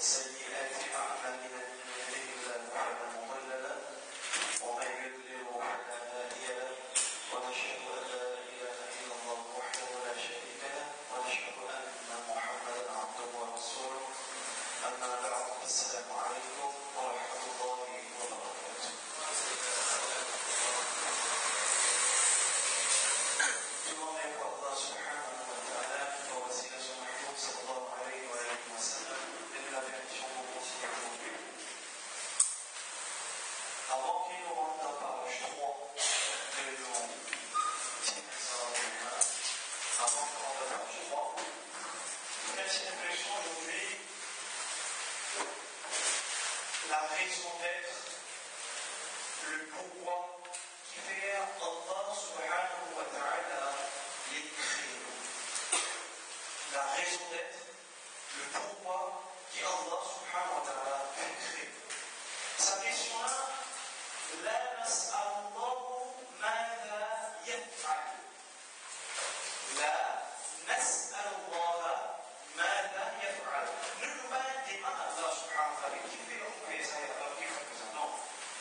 سيئات أعمالنا من يهده الله فلا مضل له ومن يضلل فلا هادي له ونشهد أن لا إله إلا الله وحده لا شريك له ونشهد أن محمدا عبده ورسوله أما بعد السلام عليكم ورحمة الله وبركاته. Demandez pour Allah subhanahu wa ta'ala pour wasilah son Mahmoud sallallahu alayhi wa sallam et de la bénédiction pour continuer aujourd'hui. Avant qu'il nous rende la page 3 de nos avant qu'on rende la page 3, faites une réflexion aujourd'hui, la raison d'être, le pourquoi qui fait Allah subhanahu wa ta'ala les créer. La raison d'être, le pourquoi qui Allah subhanahu wa ta'ala fait créer. Sa question-là, la nas'alullahu mada yaf'al. La nas'alullaha mada yaf'al. Ne nous demandez pas Allah subhanahu wa ta'ala qui fait le fait ça et Allah qui fait ça. Non.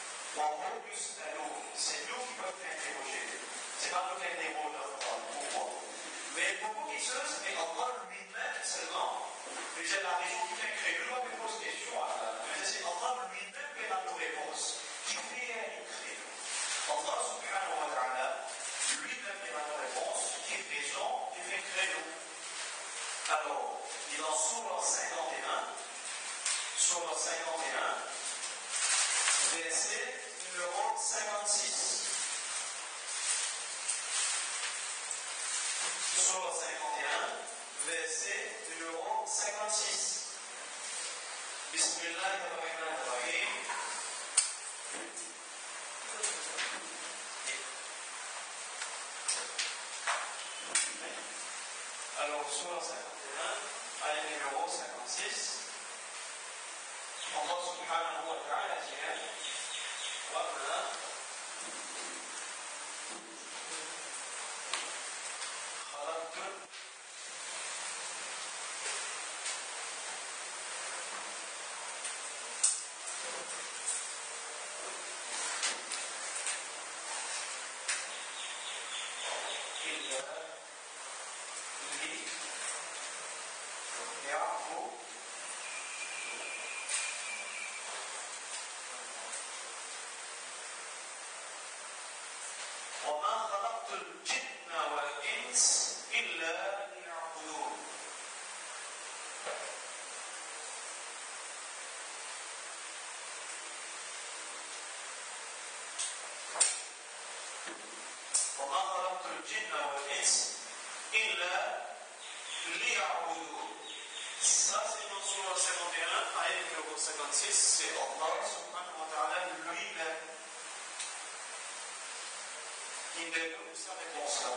C'est nous qui peuvent t'interroger. C'est pas nous qui interrogeons pourquoi. Mais beaucoup qui se disent, mais Allah lui-même seulement, c'est la raison qui fait créer. Nous, on me pose question. Mais c'est Allah lui-même qui a nos réponses. Qui fait créer. Allah subhanahu wa ta'ala, lui-même qui a nos réponses, qui est présent, qui fait créer nous. Alors, il en Sourate 51, verset numéro 56. Sourate 51, verset numéro 56. Bismillahirrahmanirrahim. Alors, Sourate 51, ayat numéro 56. Allah subhanahu wa ta'ala dit وَمَا خَلَقْتُ إِلَّا لِيَعْبُدُونِ. وما خلقت الجن والإنس إلا ليعبدون. وما خلقت الجن والإنس إلا ليعبدون. Ça c'est dans Sourate 51, ayat numéro 56, c'est Allah subhanahu wa ta'ala lui-même qui donne sa réponse là.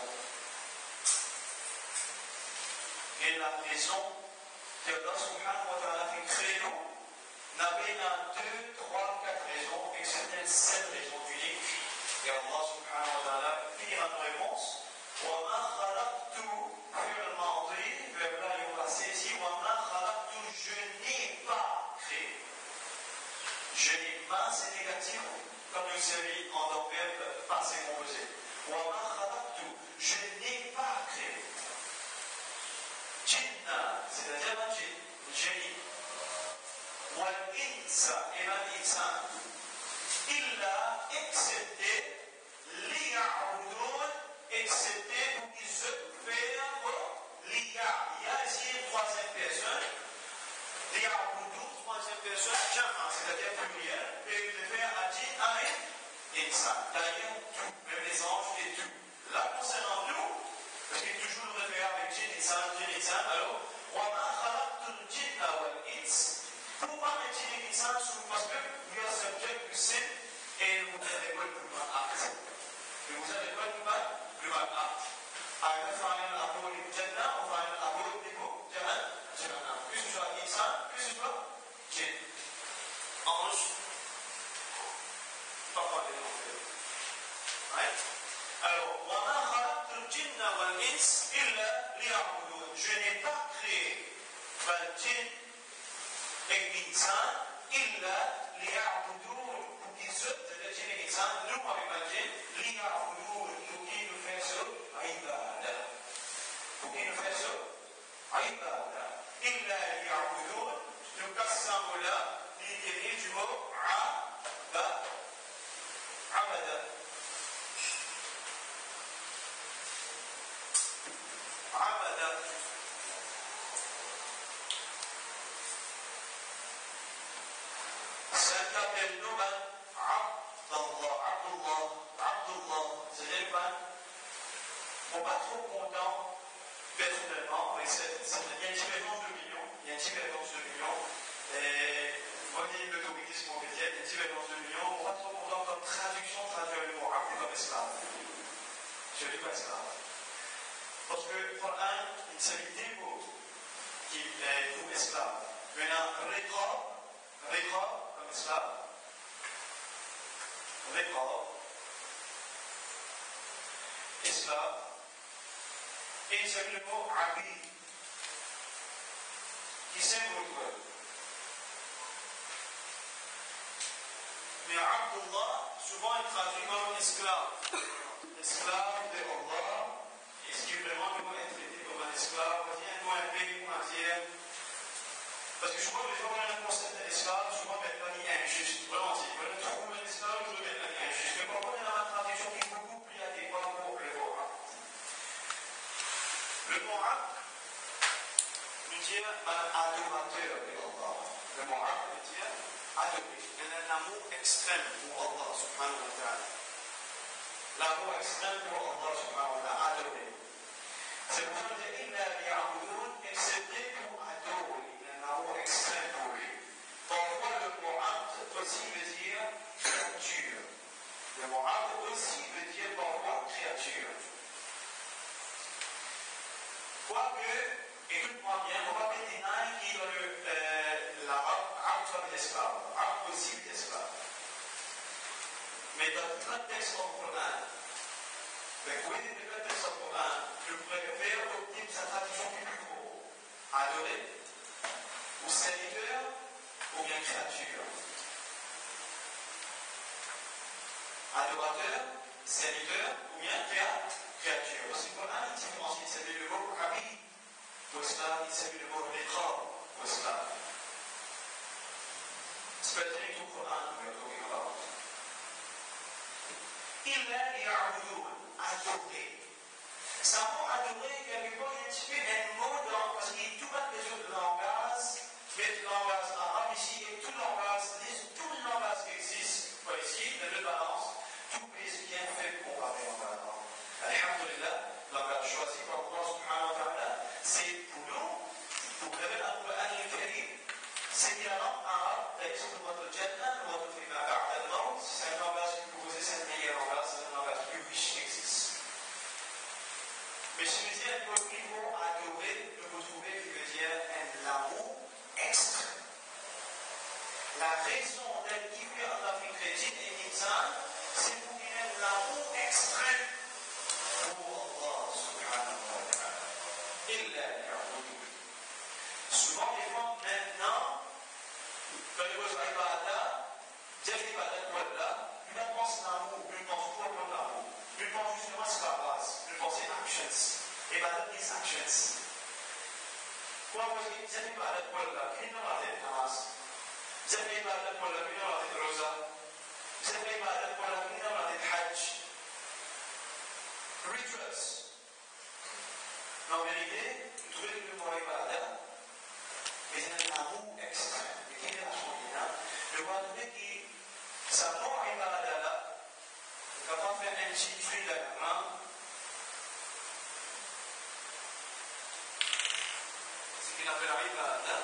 Et la raison que Allah subhanahu wa ta'ala fait créer nous, n'avait pas 2, 3, 4 raisons, et certaines 7 raisons uniques. Et Allah subhanahu wa ta'ala fait une réponse. وَمَا خَلَقْتُ فِعْلَ الْمَاضِي, verbe là il est passé ici, وَمَا خَلَقْتُ, je n'ai pas créé. Je n'ai pas, c'est négatif, comme nous savons en tant que verbe passé composé. وَمَا خَلَقْتُ, je n'ai pas créé. Jinna, c'est-à-dire un djinn, génie. وَالْإِنسَ, et l'insan. إِلَّا, excepté, لِيَعْبُدُونَ, excepté pour qu'ils se ferment l'IA. Il y a ici une troisième personne. لِيَعْبُدُونَ, troisième personne, jama, c'est-à-dire pluriel, et le faire à djinn, à insan. D'ailleurs, tout, même les anges et tout. Là, concernant nous, parce qu'il y a toujours le référent avec djinn, alors, وَمَا خَلَقْتُ الْجِنَّ وَالْإِنسَ. Pourquoi les djinn et l'insan? Parce que we are subject to sin et vous avez quoi le human act. Et vous avez quoi le human act. Either final abode in Jannah ou final abode in Jahannam. Que ce soit insan, que ce soit djinn. Ange, pas les noms. Right? Alors, وَمَا خَلَقْتُ الْجِنَّ وَالْإِنسَ إِلَّا لِيَعْبُدُونَ. Je n'ai pas créé le djinn الإنسان إلا ليعبدون وكيزد الذين الإنسان نوع بمجين ليعبدون وكين فاسو عبادة وكين فاسو عبادة إلا ليعبدون نقسم لا ليدرجه عبدا s'appelle Nouman Abdullah. C'est-à-dire que on n'est pas trop content, personnellement, avec il y a une différence d'opinion. Il y a une différence d'opinion. Moi, je dis l'automatisme en fait, il y a une différence d'opinion. On n'est pas trop content comme traduction traduire le mot Abd comme esclave. Je ne dis pas esclave. Parce que le Coran, il s'agit des mots qui est pour esclave. Maintenant, Riqa comme esclave. Esclave. Et il s'agit le mot Abid, qui symbole. Mais Abdullah, souvent il traduit comme esclave. Esclave de Allah. Est-ce qu'il vraiment doit être traité comme un esclave? Il doit être payé pour un tiers. Parce que souvent, les gens ont un concept d'esclave, souvent mettent la vie injuste. Vraiment, si vous voulez trouver un esclave, je veux mettre la vie injuste. Mais pourquoi on a une traduction qui est beaucoup plus adéquate pour le mot Abd? Le mot Abd veut dire un adorateur de Allah. Le mot Abd veut dire adorer. Il y a un amour extrême pour Allah subhanahu wa ta'ala. L'amour extrême pour Allah subhanahu wa ta'ala, adorer. C'est pour ça que il a li'abudun, excepté pour adorer. Il y a un amour extrême pour lui. Parfois, le mot Abd aussi veut dire créature. Le mot Abd aussi veut dire parfois créature. Quoique, écoute-moi bien, on va pas dénier qui dans l'arabe, Abd comme l'esclave. Abd aussi l'esclave. Mais dans plein de textes dans le Coran, vous voyez des plein de textes dans le Coran, je préfère opter sa traduction du plus gros. Adorer, ou serviteur, ou bien créature. Adorateur, serviteur, ou bien créature. Parce que le Coran, il différencie, il s'appelle le mot Abid, ou esclave, il s'appelle le mot Riqa, ou esclave. C'est pas très tout le Coran, we are talking about. إلا ليعبدون adorer. Ça mot adorer, quelquefois, il y a un petit peu un mot dans, parce qu'il y a tout plein de questions de langage, mais le langage arabe ici, et tout le langage qui existe, quoi ici, les deux balances, tout est bien fait pour parler en parlant. Alhamdulillah, le langage choisi par Allah subhanahu wa ta'ala, c'est pour nous, pour révéler le Coran al-Karim, c'est bien la langue arabe, c'est notre Jannah, notre Fima Ba'd al-Maut, c'est un langage qui vous posez, c'est un meilleur langage, c'est un langage plus riche qui existe. Mais je veux dire qu'au niveau adoré, vous trouvez qu'il veut dire un amour extrême. La raison d'être qui fait en Afrique chrétienne et l'insan, c'est pour qu'il y ait l'amour extrême pour Allah subhanahu wa ta'ala. Illa ya'budu. Souvent, les gens maintenant, quand ils voient Ibadah, dire Ibadah quoi là, ils ne pensent l'amour, ils ne pensent pas pour l'amour. Ils pensent justement ce la base, ils pensent actions. Ibadah is actions. Quoi, vous dites, dire Ibadah quoi là, qui n'a pas de namaz? Dire Ibadah quoi là, qui n'a pas de rosa? Dire Ibadah quoi là, qui n'a pas de hajj? Rituals. En vérité, vous trouvez que le mot Ibadah, mais il y a un amour extrême. Et qui est la chose? Le roi de qui, sa mort Ibadah là, quand on fait un petit fruit de la main, ce qu'il appelle Ibadah,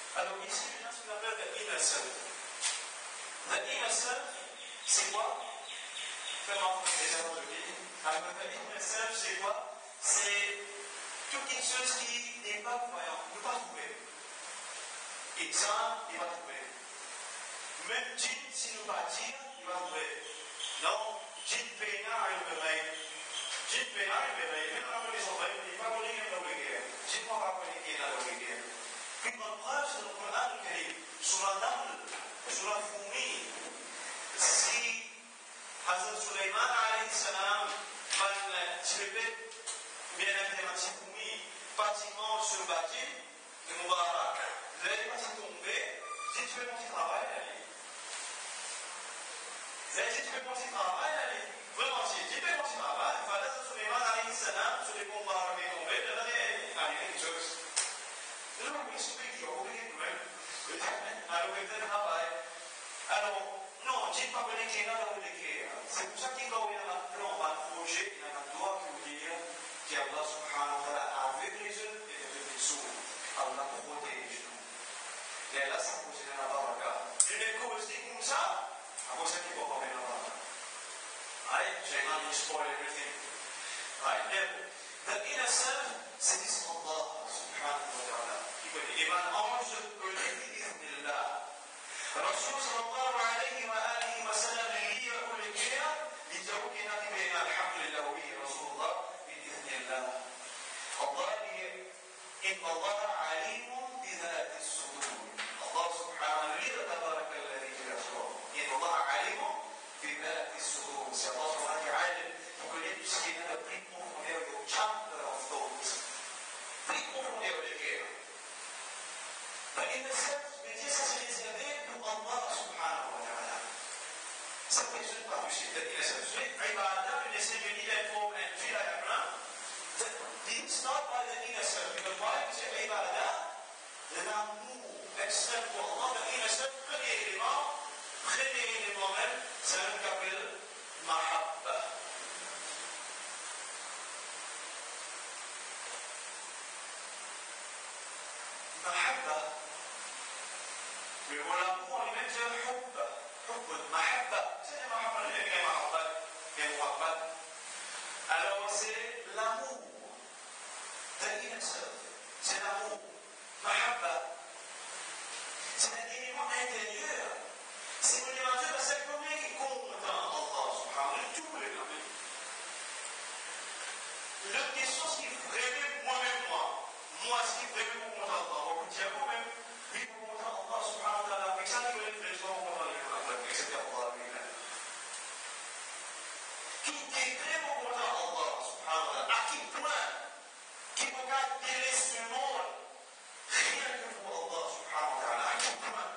Alors ici, il y a ce qu'on appelle the inner self. The inner self, c'est quoi? Comment déjà je dis? Alors the inner self, c'est quoi? C'est toute une chose qui n'est pas croyante, ne pas trouver. Et ça, il va trouver. Même Dieu, si nous pas dire, il va trouver. Non, Dieu pénal, il va trouver. Dieu pénal, il va trouver. Même quand les enfants, il va voler dans le guerre. Dieu ne va pas voler dans le guerre. Puis on preuve sur le Coran, sur la namle, sur la fourmi. Si Hazrat Sulaiman alayhi salam se répète bien implémenté fourmi, pratiquement sur le bâti, de Moubarak, vous allez pas s'y tomber, si tu fais mon petit travail, allez. Si tu fais mon petit travail, allez. Vraiment, si tu fais mon petit travail, Hazrat Sulaiman alayhi salam, sur les Moubarak est tombé, de l'année, quelque chose. Non, mais c'est pas qu'il y a oublié de même. Alors, peut-être travail. Alors, non, Dieu pas connu qui est là où il est. C'est pour ça qu'il y a un plan, un projet, il y a un droit qui veut dire qu'Allah subhanahu wa ta'ala avec les œufs et les sous. Allah protège nous. Et là, ça pose une baraka. Une cause dit comme ça, à cause qu'il ne peut pas faire la baraka. Right? J'ai not to spoil everything. Right? The inner self, c'est Allah subhanahu wa ta'ala. Et ben, ange de l'Iznillah. الرسول صلى الله عليه وآله وسلم لي يقول كده لتوكنا بين الحمد لله وبه رسول الله بإذن الله. الله إن الله عليم بذات الصدور. الله سبحانه وتعالى تبارك الذي يسوع. إن الله عليم بذات الصدور. C'est Allah subhanahu wa ta'ala qui connaît tout ce qui est le plus profondeur du chapter of thought. Plus profondeur de cœur. فإن السبب بجسس الإزدادات الله سبحانه وتعالى. سبب يسوع ما في شيء الذين سبب عبادة من السبب إلى فوق أن في الأمام. Did start by the inner self because why is it عبادة؟ l'amour extrême pour Allah. The inner self premier élément même, c'est un qu'appelle mahabba. Mahabba. Mais voilà, pour lui-même, c'est un hub, mahabba. C'est la mahabba, les mahabba, les muhabbat. Alors, c'est l'amour. The inner self, c'est l'amour. Mahabba. C'est un élément intérieur. C'est un élément intérieur, c'est le premier qui compte en Allah, subhanahu wa ta'ala, tous les domaines. L'autre question, ce qui vraiment moi-même, moi, ce qui vraiment compte en Allah, on peut dire moi-même, oui, pour compter en Allah, subhanahu wa ta'ala, avec ça, il faut les réflexions, on va les faire, etc. Qui décrit mon compte en Allah, subhanahu wa ta'ala, à qui point, qui regarde délaisse le monde, rien que pour Allah, subhanahu wa ta'ala, à qui point.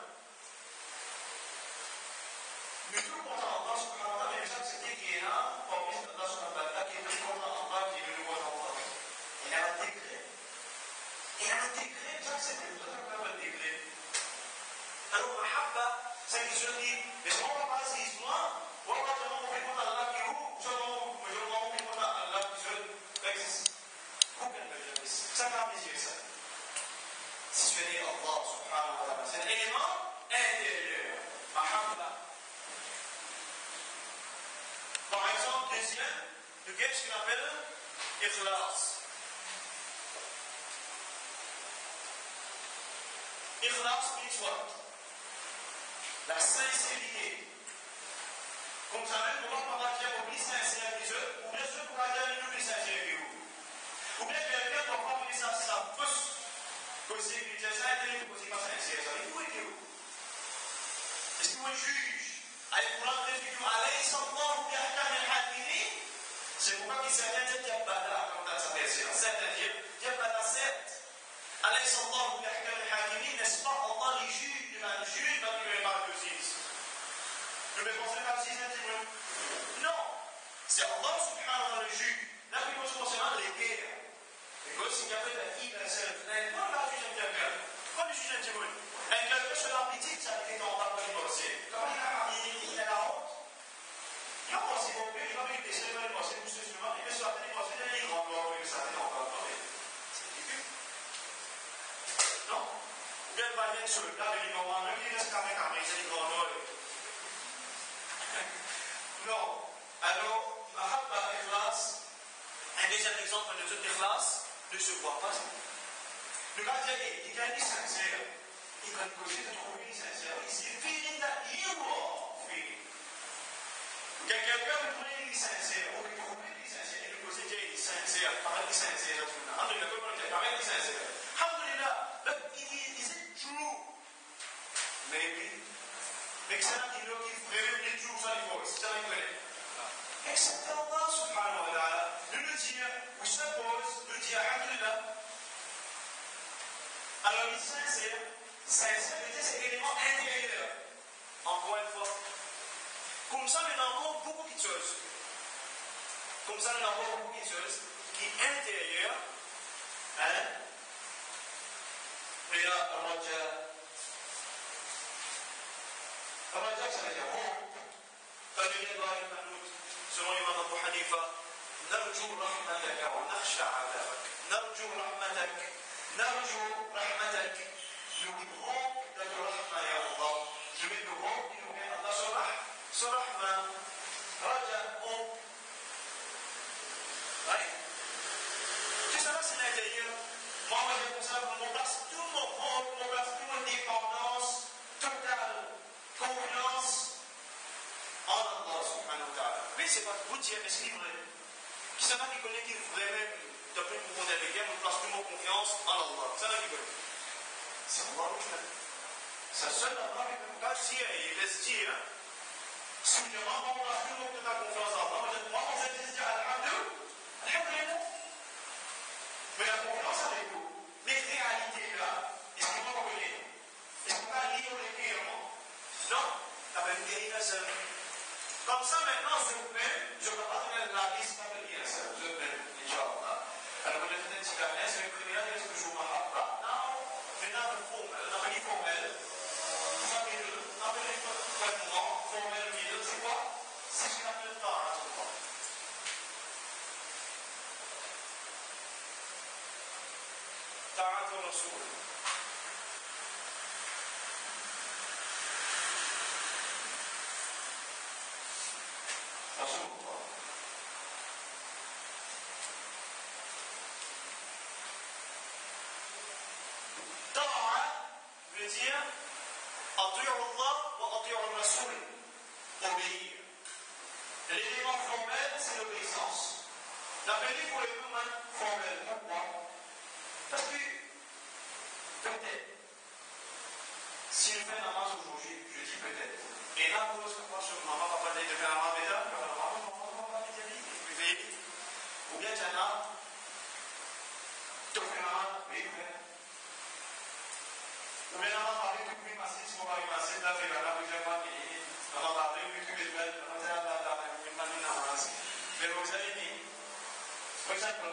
Mais tout le compte en Allah, subhanahu wa ta'ala, les gens, c'était qui est là, parmi Allah, subhanahu wa ta'ala, qui est pris contre Allah, qui est le compte en Allah. Il a intégré. Il a intégré, ça c'est le total intégré. Alors, mahabba, c'est que je dis, mais si on va pas se dire, on va te montrer contre Allah qui est où, je vais montrer contre Allah qui existe. Aucun de les ça va mes yeux, ça. Si je dis Allah subhanahu wa ta'ala, c'est un élément intérieur. Mahabba. Par exemple, deuxième, le gars, ce qu'on appelle ikhlas. Ikhlas means what? La sincérité. Comme ça même, on va pas dire au plus sincère que les autres, ou bien ceux qui vont dire le plus sincère que vous. Ou bien quelqu'un qui va prendre ça pousse, que c'est que tu as ça, et que c'est pas sincère. Il faut que vous. Est-ce que vous juge? Allez, pour l'entrer, allez, sans voir, ou bien c'est pourquoi qu'il certains disent qu'il y a pas là, comme ça s'appelle, certains disent qu'il y a pas là, certes. أليس الله بأحكم الحاكمين n'est-ce pas Allah les juge le juge dans le mal de six le pensez pas le 6 non c'est Allah subhanahu wa ta'ala le juge là il faut se concernant les guerres et que si quelqu'un a fait la seule non là juge un quelqu'un pas le juge un petit peu un quelqu'un sur la politique ça fait qu'on va pas divorcer quand il a la honte il a pensé bon il va me laisser le divorcer tout simplement il va se faire divorcer il est grand gloire que ça fait on va parler non? Bien parler est sur le cas de l'ignorant, même il reste carré, c'est l'ignorant. Non. Alors, Mahabba Ikhlas, un deuxième exemple de toute Ikhlas, ne se voit pas. Le gardien il gagne sincère. Il va cocher de trouver sincère. Il s'est fait quelqu'un veut trouver sincère, ou veut trouver sincère, il veut poser des sincère, parler sincère. Alhamdulillah, comment on dit, parler sincère. Alhamdulillah, but is it true? Maybe. Except il know qu'il vraiment true, ça il faut, c'est ça il connaît. Except Allah subhanahu wa ta'ala, nous le dire, we suppose, nous dire, alhamdulillah. Alors, il sincère, sincérité, c'est l'élément intérieur. Encore une fois. Comme ça, il y a encore beaucoup de choses. Comme ça, il y a encore beaucoup de choses qui sont intérieures. Hein? Il y a Raja. Raja, ça veut dire hope. فمن الله المنوط selon l'imam Abu Hanifa نرجو رحمتك ونخشى عذابك نرجو رحمتك نرجو رحمتك je with hope that your rahmah ya Allah je with the hope in your hand Allah so rahmah raja hope right tout ça c'est l'intérieur moi je pense ça on place tout mon hope on place toute mon dépendance totale confiance en Allah subhanahu wa ta'ala. Mais c'est pas vous dire, est-ce qu'il est vrai? Qui ça va qui connaît qui est vrai même, d'après le monde avec elle, on place plus mon confiance en Allah. Ça va qui connaît. C'est Allah lui-même. Ça seul Allah qui peut pas dire, il laisse dire, si je rends on place plus mon confiance en Allah, moi on va dire Alhamdulillah. Mais la confiance avec vous, les réalités là, est-ce qu'on va connaître? Est-ce qu'on va lire les clairement? Non, avec une guérilla seule. Comme ça, maintenant, je ne peux pas donner la liste de bien ça. Je peux, Inch'Allah. Alors, vous êtes dit que c'est le premier, est-ce que je vous m'en pas? Non, maintenant, le formel, on appelle formel. Vous savez, on appelle complètement formel, c'est quoi? C'est ce qu'on appelle Ta'at Allah. Ta'at Rasul. veut dire Ati'u Allah wa Ati'u Rasul, obéir. L'élément formel, c'est l'obéissance. L'appelé pour les humains formel. Pourquoi? Parce que, peut-être, si je fais namaz aujourd'hui, je dis peut-être. Et là, pour ce que moi, je maman va parler de faire un maméda, ou bien Jana, tu fais un oui, ou bien on va parler de plus massif, ce qu'on va y passer, là, c'est là, vous avez pas mis, on va parler de plus de belles, on va dire là, mais vous avez dit, par exemple,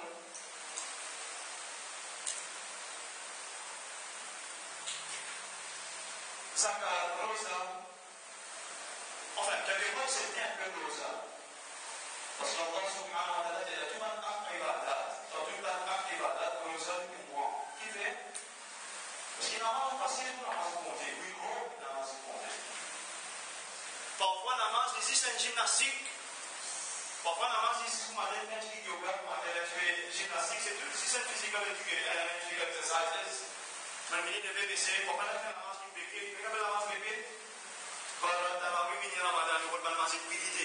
Zakat, Rosa, enfin, quelquefois c'était un peu Rosa. Parce qu'Allah subhanahu wa ta'ala dit à tout un acte ibadat, dans tout un acte ibadat, Rosa du mois. Qui fait? Parce qu'il n'a pas passé tout namaz compté. Oui, gros, namaz compté. Parfois, namaz, ici c'est une gymnastique. Parfois, namaz, ici, vous m'avez fait yoga, vous m'avez fait gymnastique, c'est tout. Si c'est physical exercises, même il devait baisser, pourquoi la faire namaz qui péqué? Mais quand namaz péqué, quand la maman vient Ramadan, nous voulons namaz liquidité.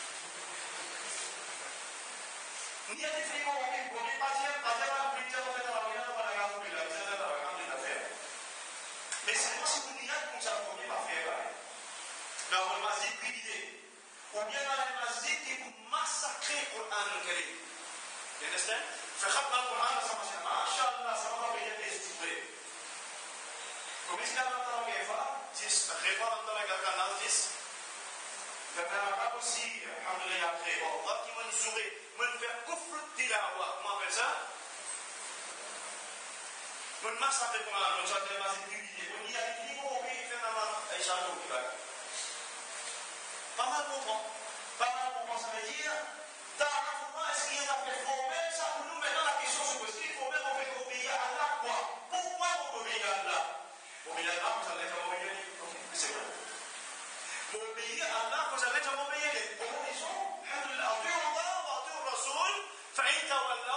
Ni a des frigo, on n'est pas dire, pas dire, on peut dire, on fait dans la vie, on va la garder, on va la garder, on va faire. Mais c'est moi, si vous dites comme ça, vous ne pouvez pas faire. Mais on va liquider. Ou bien dans la masjid qui vous massacrez le Coran al-Karim. You understand? فخطنا القرآن ما شاء الله سبحانه وتعالى يستطيع. ومثل ما ترى كيف غفار الله كان نازل فكان aussi الحمد لله après Allah qui m'a sauvé me faire kufr tilawa comment on appelle ça me massacre le Coran on s'appelle masjid publié on y a des niveaux au pays fait dans Aïcha au Québec pas mal bon ça veut dire est-ce qu'il y a un formel ça pour nous maintenant la question se pose il faut même en fait obéir à Allah quoi pourquoi on obéit à Allah obéir à Allah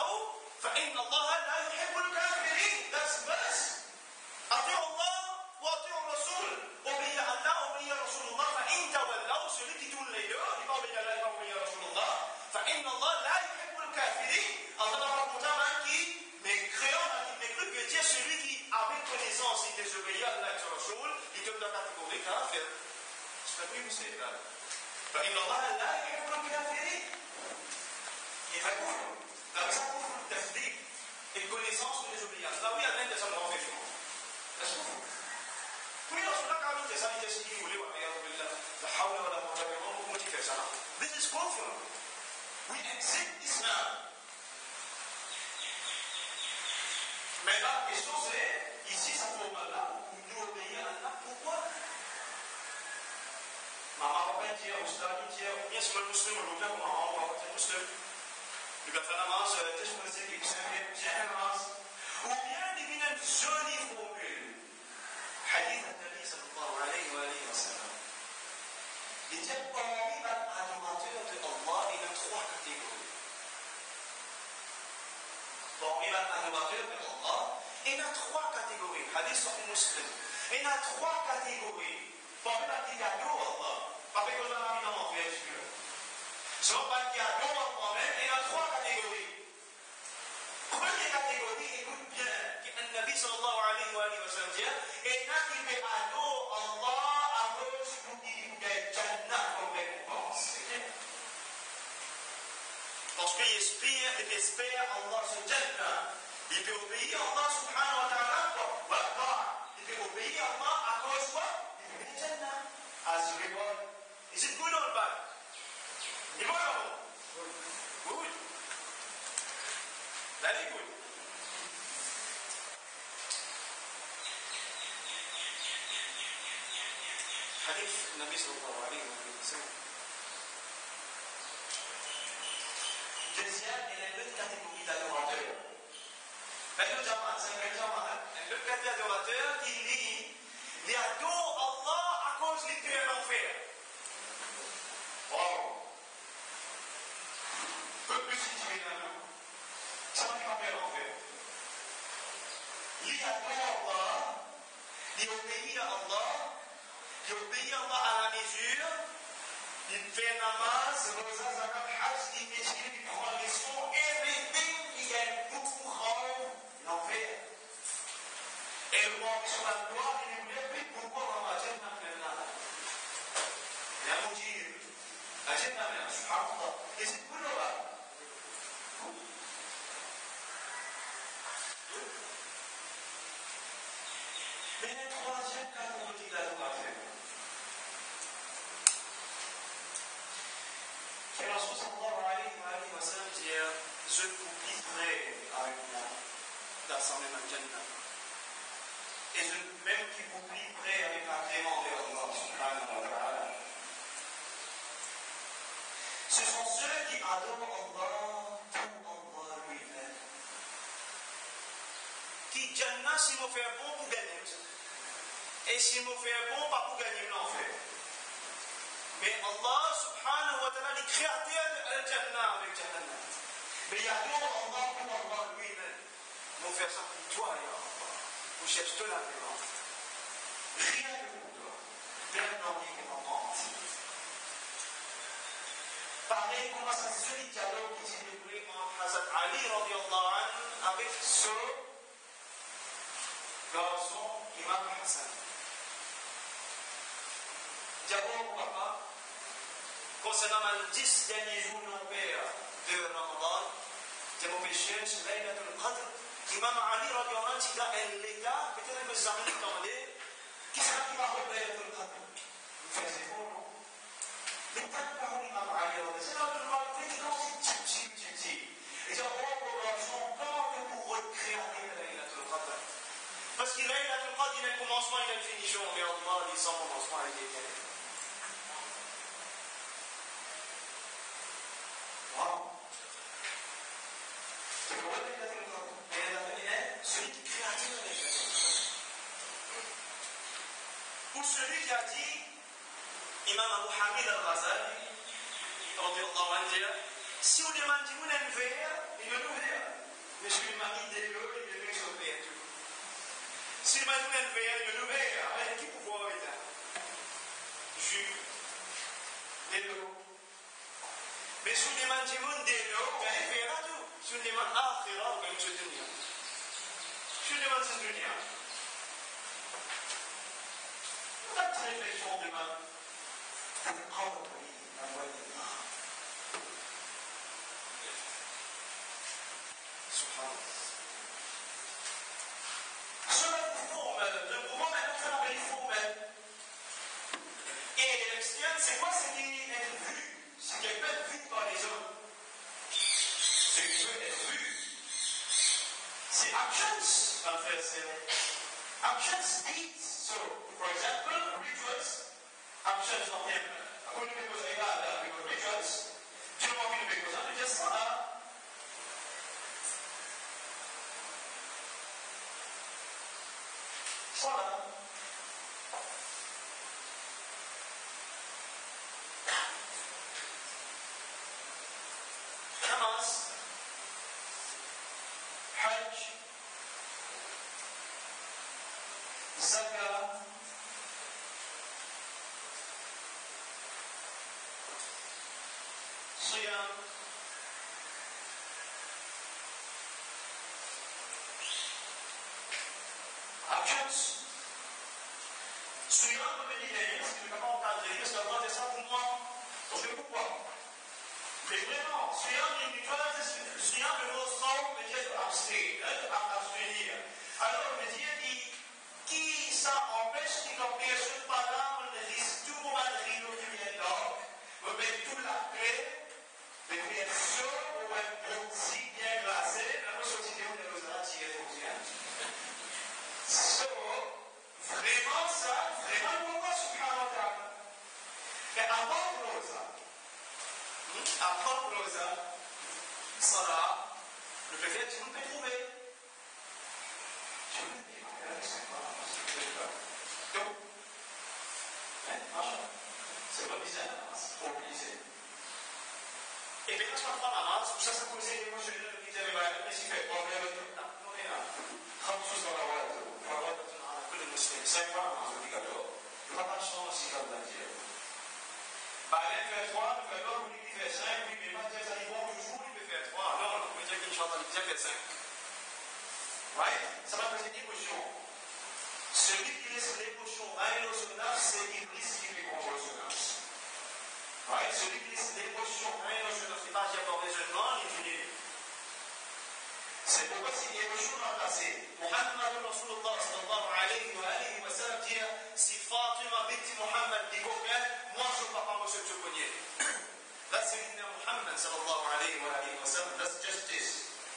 تولوا فإن الله لا يحب الكافرين. That's the verse. أطيعوا الله وأطيعوا الرسول. Obéir à Allah, obéir à Rasulullah. فإن تولوا, celui qui tourne les deux, il va obéir à Allah, il va obéir à Rasulullah. فإن الله لا يحب الكافرين. Allah va raconter un qui, mécréant, mécru que Dieu, celui qui, avec connaissance, il désobéit à Allah et à Rasul, il donne la catégorie kafir. C'est pas plus possible. فإن الله لا يحب الكافرين. إذا كفر لا كفر التثبيت الكونيسانس والديزوبيانس لا ويا لين تسمى رافيشن بس كفر كل رسول الله قالوا تسالي تسكين ولي والعياذ بالله لا حول ولا قوة إلا بالله motivation. This is kufr. We accept Islam. Mais la question c'est ici ça tombe là où nous obéir à Allah. Pourquoi? Maman papa dire ustadi dire bien sûr le muslim le bien maman papa dire muslim يبقى في نماز تشمل سكي بشأن نماز وبيان من الجولي فوقل حديث النبي صلى الله عليه وآله وسلم لتبقى قريبا adorateur de Allah il y a trois catégories. قريبا adorateur de Allah il y a trois catégories. Hadith Sahih Muslim. Il y a trois catégories. قريبا qui adore Allah. Pas que je l'ai évidemment fait exclure. Selon pas qui adore moi-même, il y a trois catégories. Première catégorie, écoute bien, que le Nabi sallallahu alayhi wa sallam dit, et n'a qui fait adore Allah à cause du Jannah comme récompense. Parce qu'il espère Allah sur Jannah. Il peut obéir à Allah subhanahu wa ta'ala. Il peut obéir à Allah à cause quoi? Il peut obéir à Jannah. As reward. Is it good or bad? You know? Good. Very good. Hadith Nabi sallallahu alayhi wa sallam. Deuxième, il y a deux catégories d'adorateurs. Maintenant, Jamaat, c'est un Jamaat. Le catégorie d'adorateurs qui dit, il adore Allah à cause qu'il est en enfer. Wow. Peu plus situé dans nous. Ça ne va pas l'enfer. Il adore Allah, il obéit à Allah, il obéit à Allah à la mesure, il fait namaz, rosa, zakat, hajj, il écrit, il prend les sons, everything, il y a beaucoup de l'enfer. Et le roi sur la gloire, il est bien, pourquoi on va dire maintenant? Il y a un motif. أجدنا من سبحان الله يزيد كله بقى من التراجم كانوا مجدد وعفين في الرسول صلى الله عليه وآله وسلم dire je vous vivrai avec moi dans sa même Jannah et je même qui vous vivrai avec l'agrément de Allah subhanahu wa ta'ala. Ce sont ceux qui adorent Allah pour Allah lui-même. Qui Jannah s'il me fait bon pour gagner. Et s'il me fait bon, pas pour gagner l'enfer. Mais Allah subhanahu wa ta'ala, le créateur de Jannah avec Jannah. Mais il adore Allah pour Allah lui-même. Mon frère, ça pour toi, ya Allah. Vous cherchez de l'agrément. Rien que pour toi. Bien dans les commandements. Pareil, comment ça se fait le dialogue qui s'est déroulé entre Hazrat Ali radiallahu anhu avec ce garçon, Imam Hassan. Dialogue, papa, concernant les 10 derniers jours de Ramadan, de mon péché, c'est Laylatul Qadr. Imam Ali radiallahu anhu, il a un légat, peut-être que ça me dit qui sera qui va reprendre Laylatul Qadr. Vous faites c'est bon, non? Mais tant que par l'imam Ali, c'est là que je parle de quand c'est titi. Et c'est en son temps que pour recréer Laylatul Qadr. Parce que Laylatul Qadr, il y a un commencement, il y a une finition. Mais Allah, il sans commencement, il est éternel. Wow. C'est pour Laylatul Qadr. Et celui qui crée Laylatul Qadr. Pour celui qui a dit, Imam Abu Hamid al-Ghazali, si on demande une verre, il est ouvert. Mais je lui manie des lieux, il est ouvert. Si le matin est ouvert, il est ouvert. Avec qui pouvoir est là? Jus, des lieux. Mais si on demande du monde des lieux, on va faire à tout. Si on demande à faire, on va nous soutenir. Si on demande cette lumière, on a une réflexion demain. Prendre la moitié. Cela forme, le mouvement maintenant fait l'envers formel. Et l'externe, c'est quoi? C'est qui est vu. C'est qui peut être vu par les hommes. Ce qui peut être vu. C'est actions, en fait, c'est actions, deeds. So, for example, rituals, actions of him. According to the rituals, do you want me to make those? Just Salah. Namaz. Hajj. Zakah. Siyam. Actions. Siyam me dit d'ailleurs, si tu ne peux pas encadrer, parce que la droite est ça pour moi. Donc je ne peux pas. Mais vraiment, Siyam est une phase, Siyam est le sang, mais c'est abstenir. Alors, on me dit, qui ça empêche que la personne, par exemple, risque tout le monde de rire qui vient d'or, on met tout la paix, mais bien sûr, on met un si bien glacé, la société, on est aux arrêts, so, vraiment ça, vraiment pour moi, subhanahu wa ta'ala. Mais avant Rosa, Salah, le fait tu peux trouver. Donc, c'est pas bizarre, c'est pas obligé. Et puis quand je prends la masse, ça se pose émotionnel, le petit mais s'il fait problème, non, mais là, 30 choses dans la voie, كل المسلمين سيفا obligatoire. Il n'y aura pas de chance si comme Dieu. بعدين fait 3, il fait 2, il fait 5, oui, mais pas dire ça, il va toujours, il peut faire 3. Non, on peut dire qu'Inch'Allah, il fait 5. Right? Ça va poser une émotion. Celui qui laisse l'émotion aller au sonaf, c'est Iblis qui fait contrôle au sonaf. Right? Celui qui laisse l'émotion aller au sonaf, c'est pas dire par raisonnement, il finit. C'est pourquoi si l'émotion va passer. Muhammad Rasulullah sallallahu alayhi wa sallam dit si Fatima binti Muhammad dit combien, moi je ne vais pas me se cogner. That's Sayyidina Muhammad sallallahu alayhi wa sallam. That's justice.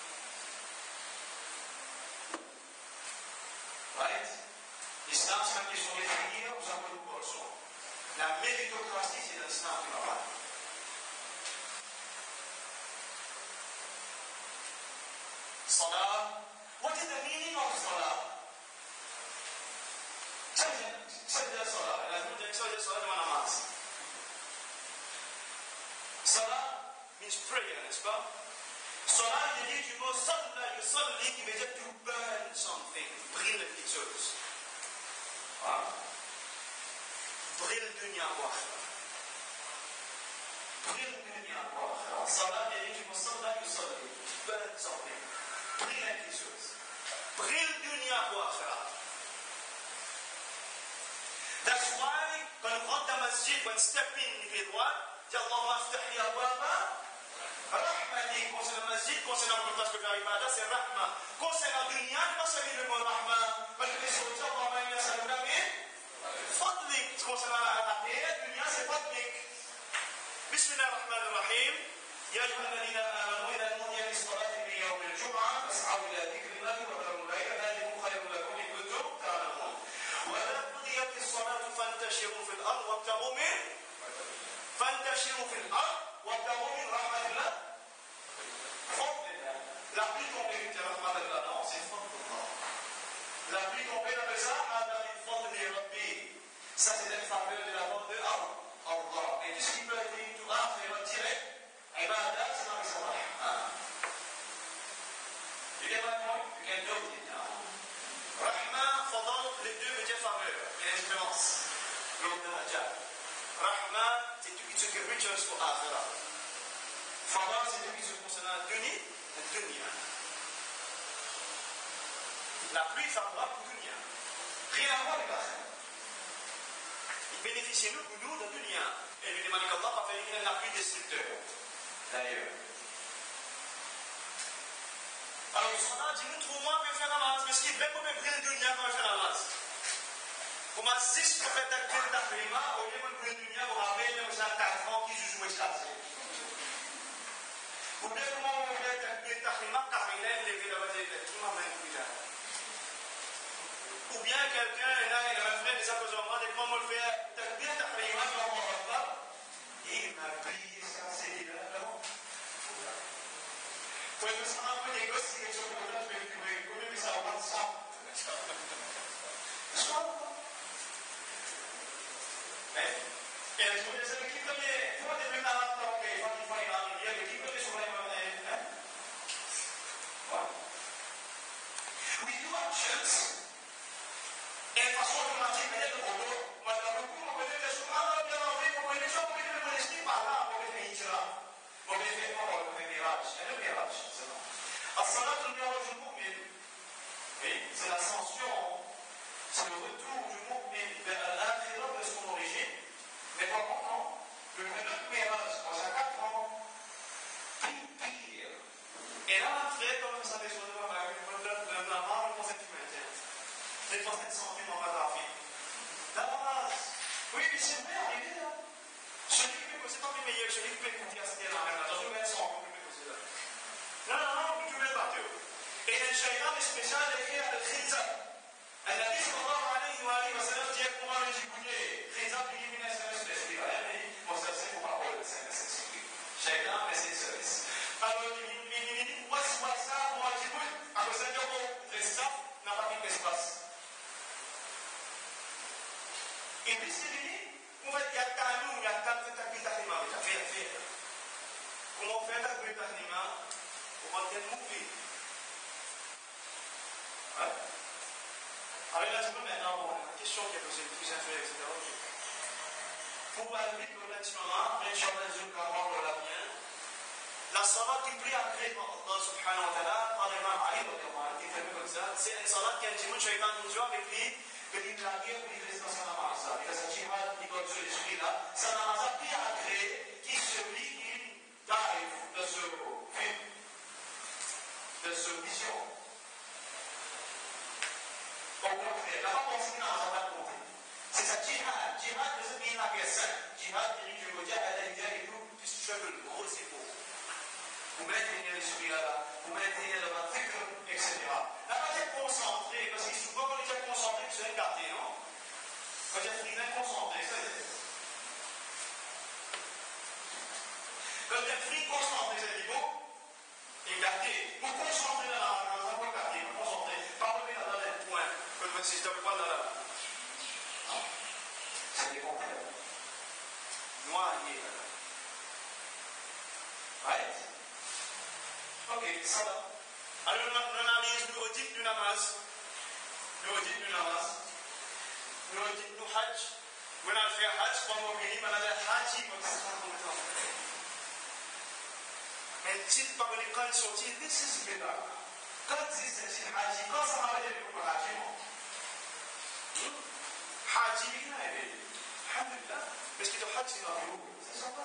Right? L'islam, c'est une question de finir, vous avez le corso. La méritocratie, c'est l'islam qui va parler. Salah. What is the meaning of Salah? Sajda Salah. Sajda Salah de namaz. Salah means prayer, n'est-ce pas? Salah, il dit du mot Salla, yusalli, qui veut dire to burn something, brûler quelque chose. Brûle dunya wa akhira. Brûle dunya wa akhira. Salah, il dit du mot Salla, yusalli, burn something. Brûle quelque chose. Brûle dunya wa akhira. That's why, quand on rentre dans la masjid, when step in, il fait droit, dit Allahumma aftahli abwaba rahmati. Concernant le masjid, concernant le place que faire ibadah, c'est rahma. Concernant le dunya, pas seulement le mot rahma. Parce que les autres, Allahumma inna saluna min fadlik. Concernant la terre, le dunya, c'est fadlik. Bismillah ar-Rahman ar-Rahim. يا أيها الذين آمنوا إذا نودي للصلاة في يوم الجمعة فاسعوا إلى ذكر الله وذروا البيع ذلكم خير لكم إن كنتم تعلمون. وإذا قضيت الصلاة فانتشروا في الأرض وابتغوا من رحمة الله. فضل الله. La pluie tombée de رحمة الله. Non, c'est فضل الله. La pluie tombée dans le Sahara, هذا من فضل ربي. Ça c'est la faveur de la part de Allah. Et tout ce qui peut être tout à fait retiré, عبادات c'est dans le Sahara. my point? You can note it now. Rahma, fadal, les deux veut dire faveur. Il y a une différence. L'autre de Najab. Rahma, c'est tout ce qui est riches pour Akhira. Fadal, c'est tout ce qui concerne la dunya. La pluie favorable pour dunya. Rien à voir avec l'Akhira. Il bénéficie nous pour nous de dunya. Et lui demande qu'Allah va faire la pluie destructeur. D'ailleurs. Alors, ils sont là, dis-nous, trouve-moi, je vais faire la namaz. Mais ce qui est bien pour me brûler de dunya quand je fais la namaz. Pour moi, si je peux faire takbir tahrima, au lieu de me brûler de dunya, vous rappelez, même j'ai 4 ans qui joue écrasé. Ou bien, comment on fait takbir tahrima, car il aime lever la bataille de tout, m'amène plus tard. Ou bien, quelqu'un, il a un frère, des apposements, et comment on le fait takbir tahrima, je vais en pas. Et il m'a brillé ça, c'est là, non? Poi questo lampo di questi che sono portati per come mi stavo avanzando. E la scuola se chi come può determinare l'altro che fatti fare l'anno via che chi come sopra we do actions e fa solo una cifra del voto ma da qualcuno vedete su una abbiamo detto poi ne so come ne volete parlare come finisce volete fare come mirage e non mirage الصلاة المعراج المؤمن c'est l'ascension, c'est le retour du mu'min vers l'âkhira de son origine. Mais par contre, non, le Miraj, quand j'ai 4 ans, pire. Et là, après, comme vous savez, sur le travail, la marque, le concept humain, les 300 centimes en Gaddafi. La base, oui, mais c'est vrai, arrivé là. Celui qui peut causer, pas le meilleur, celui qui peut écouter à ce qu'il y a là, attention, mais elles sont encore plus causer là. Non, tu mets pas tout. Et le shaytan est spécial écrit à l'Khizab. النبي صلى الله عليه وآله وسلم dit comment le jibouiller. Khizab lui dit une SMS d'esprit. Moi, ça c'est pour parole de SMS d'esprit. Shaytan, mais c'est service. Alors, il dit, moi, ça, moi, jibouille. Alors, ça dit, bon, l'espace n'a pas mis d'espace. Et puis, c'est dit, en fait, il y a talou, il y a talou, il y a talou, il y a talou. Comment faire la bruit d'anima? Comment faire le mouvement? Alors là, tu peux maintenant, la question qui est posée le plus inférieure, etc. Pour aller relativement, Inch'Allah, je vais rendre la bien. La salat qui prie après par Allah subhanahu wa ta'ala, par l'imam Ali, qui fait comme ça, c'est une salat qui a dit, shaitan nous joue avec lui, que l'il a dit, qu'il reste dans sa namaz. Il a sa jihad, il donne sur l'esprit là. Sa namaz a pris après, qui se lit, qui arrive de ce film, de ce vision. Au contraire, la femme enseigne dans sa pas compris. C'est sa jihad. Jihad ne se dit pas que ça. Jihad, je veux dire, elle a une idée et tout, puis struggle, gros, c'est beau. Vous maintenez l'esprit là, vous maintenez le matricule, etc. Là, quand tu es concentré, parce que souvent, quand tu es concentré, tu es gâté, non? Quand tu es friné, concentré, ça veut dire. Quand tu es friné, concentré, ça veut dire bon, et gâté. Vous concentrez dans la voie gâtée, vous concentrez. Parlez dans les points. Quand si je te parle là, c'est des contraires. Noyé là. Right? Ok, ça va. Alors, on analyse l'audit du namaz. L'audit du namaz. L'audit du hajj. On a fait hajj, quand on finit, on a fait hajj, on a fait un titre par les quand ils sont dit, this is bid'ah. Quand c'est un hajj, quand ça m'a dit le hajj, hajj, il a aidé. Alhamdulillah. Parce que le hajj, c'est dans le groupe. C'est sympa.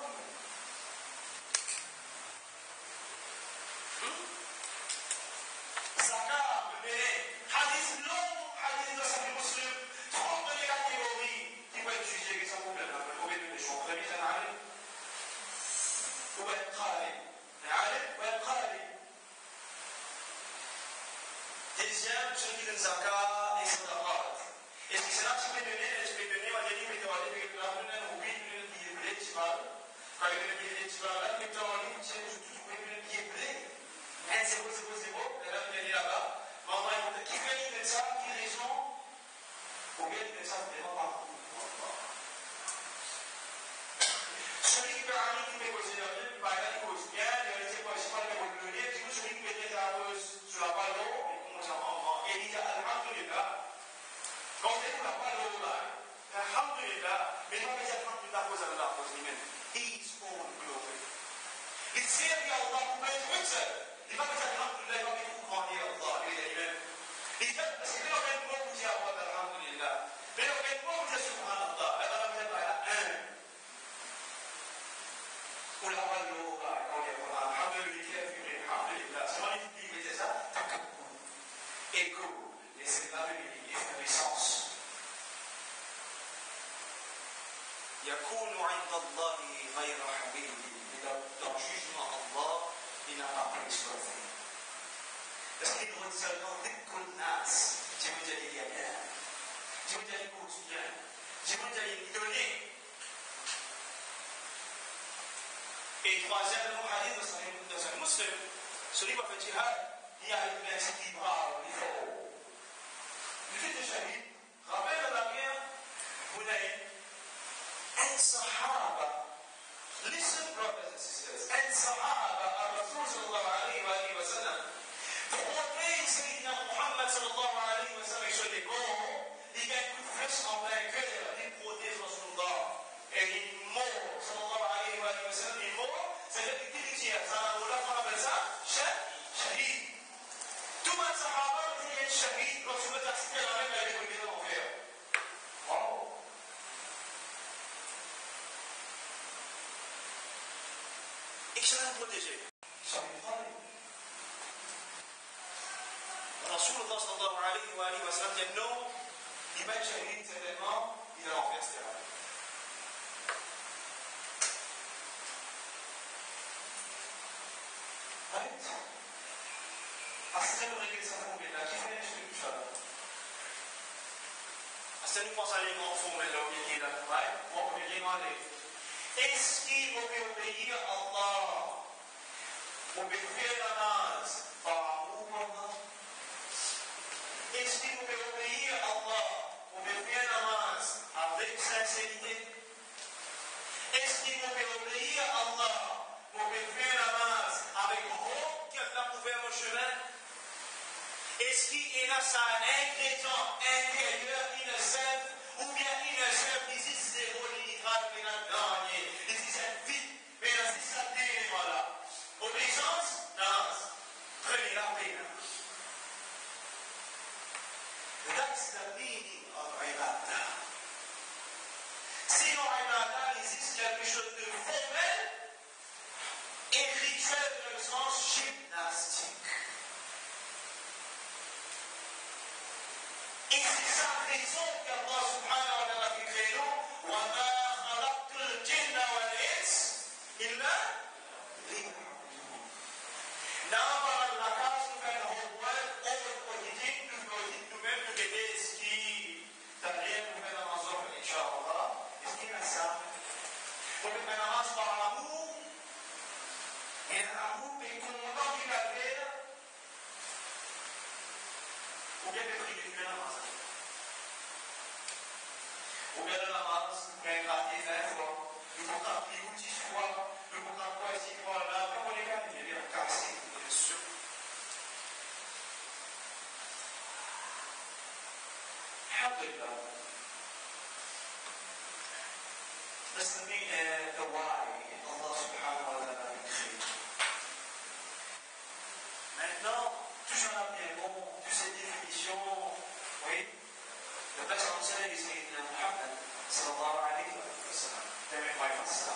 Zakat, mais hadith long, hadith de Sahih Muslim, 30 de catégories qui peuvent être jugées qui sont problème. Vous pouvez donner des choses. Premier, c'est un alim. Ou un qari. Un alim ou un qari. Deuxième, celui qui donne zakat et sadaqat. Et si c'est là que tu peux donner, on va dire, mais tu vas dire que la première, ou bien, tu donnes un billet, tu vas. Quand tu donnes un billet, tu vas là, mais tu vas dire, tu peux donner un billet. Et c'est beau, et là, il est là-bas. Maman, qui fait de ça, qui raison, ou bien de ça, vraiment pas. Celui qui peut aller, qui peut considérer, par exemple, il cause bien, il y a des fois, je sais pas, il peut le donner, celui qui peut être à cause sur la balle, Quand on la parole au bail, alhamdulillah, mais pas besoin de prendre la cause à la cause lui-même. His own glory. Les servir Allah pour être tout seul. Il va besoin de alhamdulillah, il va mettre pour grandir Allah lui-même. Il dit, parce que là, on a une mot pour dire alhamdulillah. Mais on a une mot pour dire subhanallah. Elle va mettre la un. Ou la parole au bail, quand on dit alhamdulillah, alhamdulillah. C'est magnifique, mais c'est ça. Écho, les effervescences. يكون عند الله غير حبيب. Dans le jugement Allah, il n'a pas pris sur le fait. Parce qu'il nous dit seulement des connasses. Je vous dis il y a bien. Je vous dis il quotidien. Je vous dis il donné. Et troisième, le hadith de Sahih Muslim, celui qui va faire jihad, il y a une verset qui parle, il faut. Le fait de shahid, rappelle de la guerre, vous n'avez un sahaba. Listen, brothers and sisters, and Sahaba of Rasul sallallahu alayhi wa sallam, pour montrer Sayyidina Muhammad sallallahu alayhi wa sallam sur les corps, il y a une flèche en vainqueur, il protège Rasulullah. Et il mort, sallallahu alayhi wa sallam, il mort, c'est-à-dire qu'il dirige, ça, on appelle ça, shahid. Tout le monde Sahaba, il y a un shahid, Rasulullah a cité la même avec le bidon en fer. Wow. Excellent protégé. Rasulullah sallallahu alayhi wa sallam dit non, il va être shahid certainement, il est en enfer, etc. Right? Asal mereka sama bila kita ni sudah bicara. Asal ni pasal yang orang formal lalu yang kita, right? Orang yang mana? Est-ce qu'il obéir à Allah? Obéir à namaz par amour pour Allah? Est-ce qu'il obéir à Allah? Obéir à namaz avec sincérité? Est-ce qu'il obéir à Allah? Obéir à namaz avec honte qu'elle a ouvert mon chemin? Est-ce qu'il a ça ingrédient intérieur innocent ou bien innocent qui dit zéro litre mais la dernier, il dit c'est vite, mais la dit ça dit voilà. Obéissance, non, prenez la peine. That's the meaning of ibadah. Sinon ibadah existe quelque chose de formel et rituel dans le sens gymnastique. Et c'est sa raison qu'Allah subhanahu wa ta'ala fait créer nous. وَمَا خَلَقْتُ الْجِنَّ وَالْإِنسَ إِلَّا لِيَعْبُدُونِ. N'importe la case nous fait un homework, on politique, nous-mêmes, nous aider ce qui t'a rien nous fait dans nos offres, Inch'Allah. Est-ce qu'il y a ça? On peut faire namaz par l'amour, et l'amour est commandant du calvaire, ou bien de prier du namaz. Ou bien le namaz, bien gratté 20 fois, le contrat plus ou 10 fois, le contrat quoi 6 fois là, comme on les gagne, il est bien cassé, bien sûr. Alhamdulillah. Listen to me, the why Allah subhanahu wa ta'ala a créé. Maintenant, tout ça là bien bon, toutes ces définitions, oui. Le best answer is Sayyidina Muhammad sallallahu alayhi wa sallam. Deve vai passar.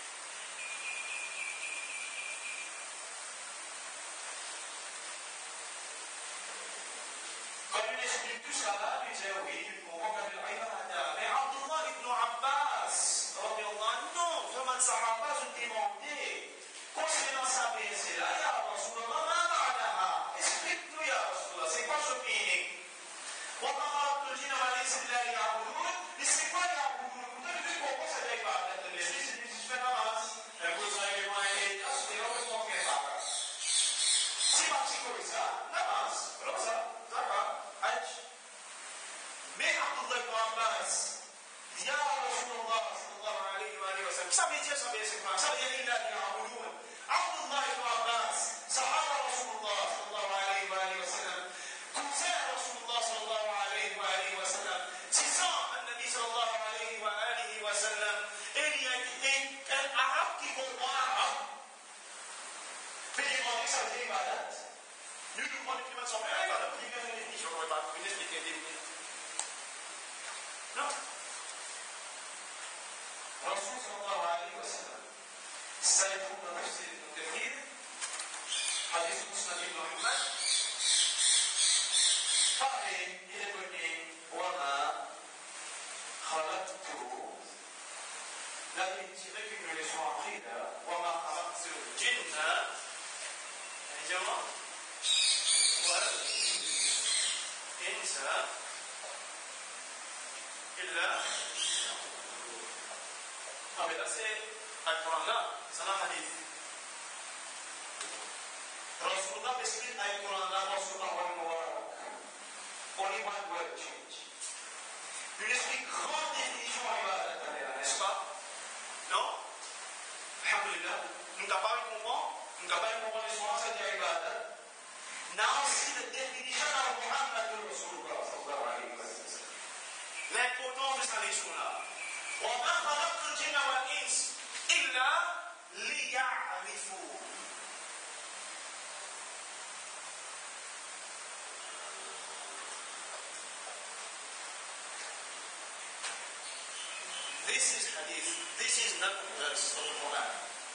Quand il explique tout ça là, il dit oui, on va faire l'ibadah. Mais Abdullah ibn Abbas, non, vraiment Sahaba se demandaient concernant sa pensée là, ya Rasulullah, ma ma'naha? Explique-nous ya Rasulullah, c'est quoi ce meaning? وما خلقت الجن والانس الا ليعبدون. C'est quoi يعبدون? Vous avez vu pourquoi c'est l'ibadah? Les Suisses disent je fais namaz. Vous savez moi et là c'est heureusement que ça. Si pratiquez ça, namaz, rosa, zakat, hajj. Mais Abdullah ibn Abbas, ya Rasulullah sallallahu alayhi wa sallam. Ça veut dire ça veut dire illa liya'budun. Abdullah ibn Abbas, sahaba Rasulullah sallallahu alayhi wa sallam. Cousin Rasulullah sallallahu alayhi wa sallam. n'aurais pas pu expliquer des minutes. Non. Rasul sallallahu alayhi wa sallam. Ça est pour la tafsir ibn Kathir. Hadith Musnad ibn Ahmad. قال لابني وما خلقت لا ينتبه من الصواعق وما خلقت الجن الجمع والإنس إلا هذا سي القرآن سنة حديث رسول الله بسم القرآن رسول الله والمبارك only one word change. Une esprit grande définition à l'ibadat, n'est-ce pas? Non? Alhamdulillah. Nous n'avons pas comprendre. Nous n'avons pas comprendre les soins, c'est-à-dire l'ibadat. Now see the definition of Muhammad Rasulullah sallallahu alayhi wa sallam. L'importance de cette leçon-là. وَمَا خَلَقْتُ الْجِنَّ وَالْإِنسَ إِلَّا لِيَعْرِفُونَ. This is hadith. This is not verse of the Quran.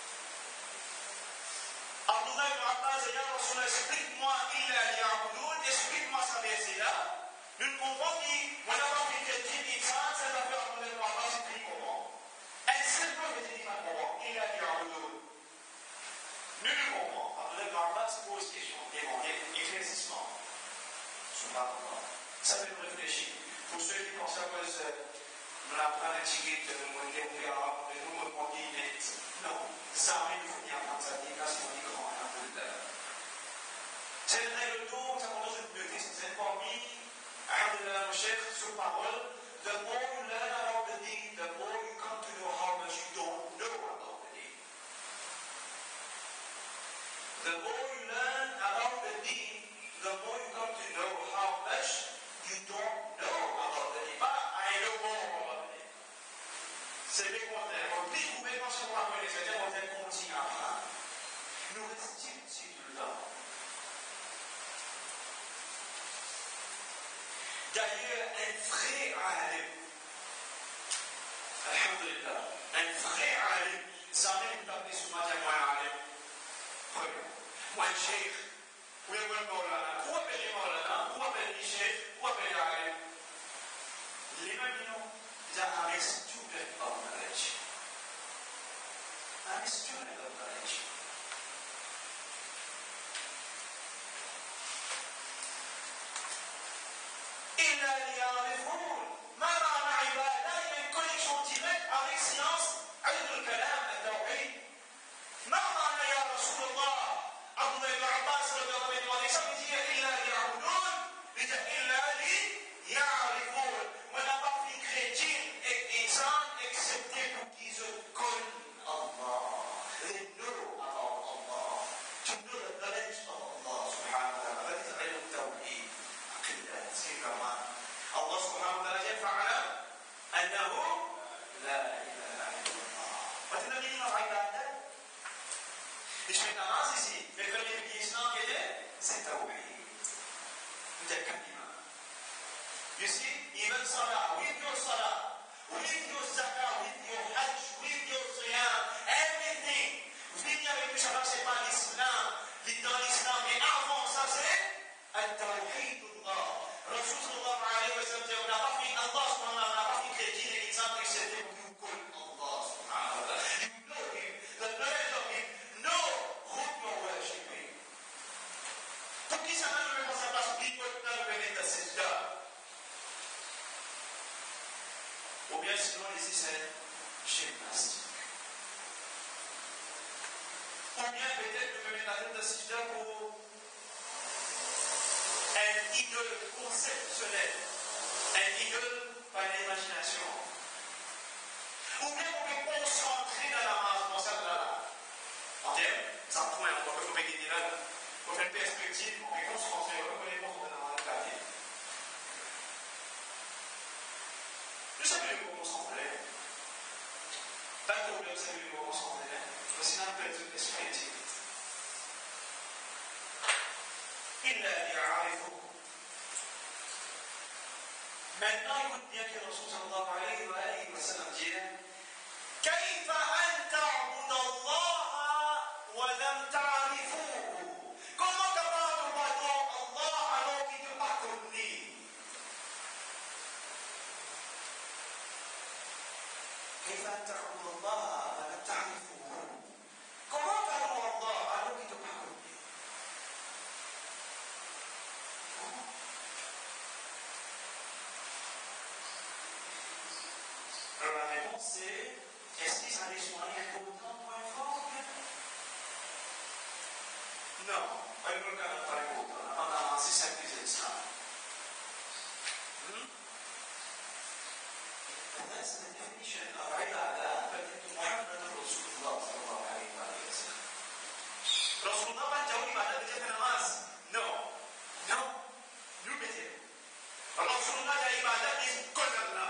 Abdullah ibn Abbas et Ya Rasulullah, explique-moi illa liya'budun, explique-moi ça verset-là. Nous ne comprenons pas qu'on a pas fait que dit ça, ça va faire Abdullah ibn Abbas, c'est comment? Elle sait pas que dit comment, illa liya'budun. Nous ne comprenons pas. Abdullah ibn Abbas pose question, éclaircissement. Subhanallah. Ça fait nous réfléchir. Pour ceux qui pensent à cause nous l'apprendre un ticket de nous monter au Péra, de nous monter net. Non, ça il faut bien prendre sa dédication du grand alhamdulillah. C'est le tour, ça commence à être c'est parmi, alhamdulillah, mon cher, sur parole, the more you learn about the deen, the more you come to know how much you don't know about the deen. The more you learn about the deen, the more you come to know how much you don't know about the deen. I know more about the deen. C'est le contraire. On dit que quand on va connaître, c'est-à-dire qu'on continue à apprendre. Nous restons ici tout le temps. D'ailleurs, un vrai alim, alhamdulillah, un vrai alim, ça même pas appelé souvent dire moi alim. Moi cheikh, ou un maulana, ou appelé maulana, ou appelé cheikh, ou appelé alim. L'imam dit non, il a un student of knowledge. I'm a student of knowledge. إلا ليعرفون ما معنى عبادة il y a une connexion directe avec science علم الكلام التوحيد ما معنى يا رسول الله عبد الله بن عباس رضي الله عنه ça veut dire إلا ليعبدون إلا ليعرفون on n'a pas fait chrétien et insan excepté pour qu'ils se connent Allah they know about Allah to know the knowledge of Allah subhanahu wa ta'ala that is علم التوحيد كمان الله سبحانه وتعالى فعل أنه لا إله إلا الله وتنبي لنا العبادة مش من الناس ici mais quand il dit islam c'est tawhid متكلمة you see even salah with your salah with your zakah with your hajj with your siyam everything venir avec le shabbat c'est pas l'islam dans l'islam mais avant ça c'est التوحيد الله رسول صلى الله عليه وسلم on n'a pas fait Allah subhanahu wa ta'ala, on n'a pas fait chrétien et exemple excepté pour you call Allah subhanahu wa ta'ala. You know him, the knowledge of him, know who you are worshipping. Pour qui ça ne veut pas savoir ce qu'il peut faire le bénéfice de cette dame. Ou bien sinon ici c'est gymnastique. Ou bien peut-être le bénéfice de cette dame pour un idole conceptuel, un idole par l'imagination. Ou bien on peut concentrer dans la masse, dans ça là. En termes, ça point, on peut faire des là, on fait une perspective, on peut concentrer, on peut les concentrer dans la clavier. Je sais plus comment concentrer. Pas de problème, c'est plus comment concentrer. Mais sinon, on peut être perspective. إلا ليعرفوا Maintenant, écoute bien que Rasul sallallahu alayhi wa sallam dit كيف أن تعبد الله ولم تعرفوه. Comment capable d'obéir Allah alors qu'il ne t'a pas connu? كيف أن تعبد الله ولم تعرفوه. Comment تعبد الله alors qu'il ne t'a pas connu? Alors la réponse c'est, est-ce qu'ils allaient soigner autant de points forts? Non, pas le cas de pas le cas. On a avancé 5 plus d'Islam. That's the definition of ibadah, but Muhammad Rasulullah sallallahu alayhi wa sallam. Rasulullah pas dit ibadah de faire namaz. Non, non, nous mettez. Rasulullah dit ibadah de connaître Allah.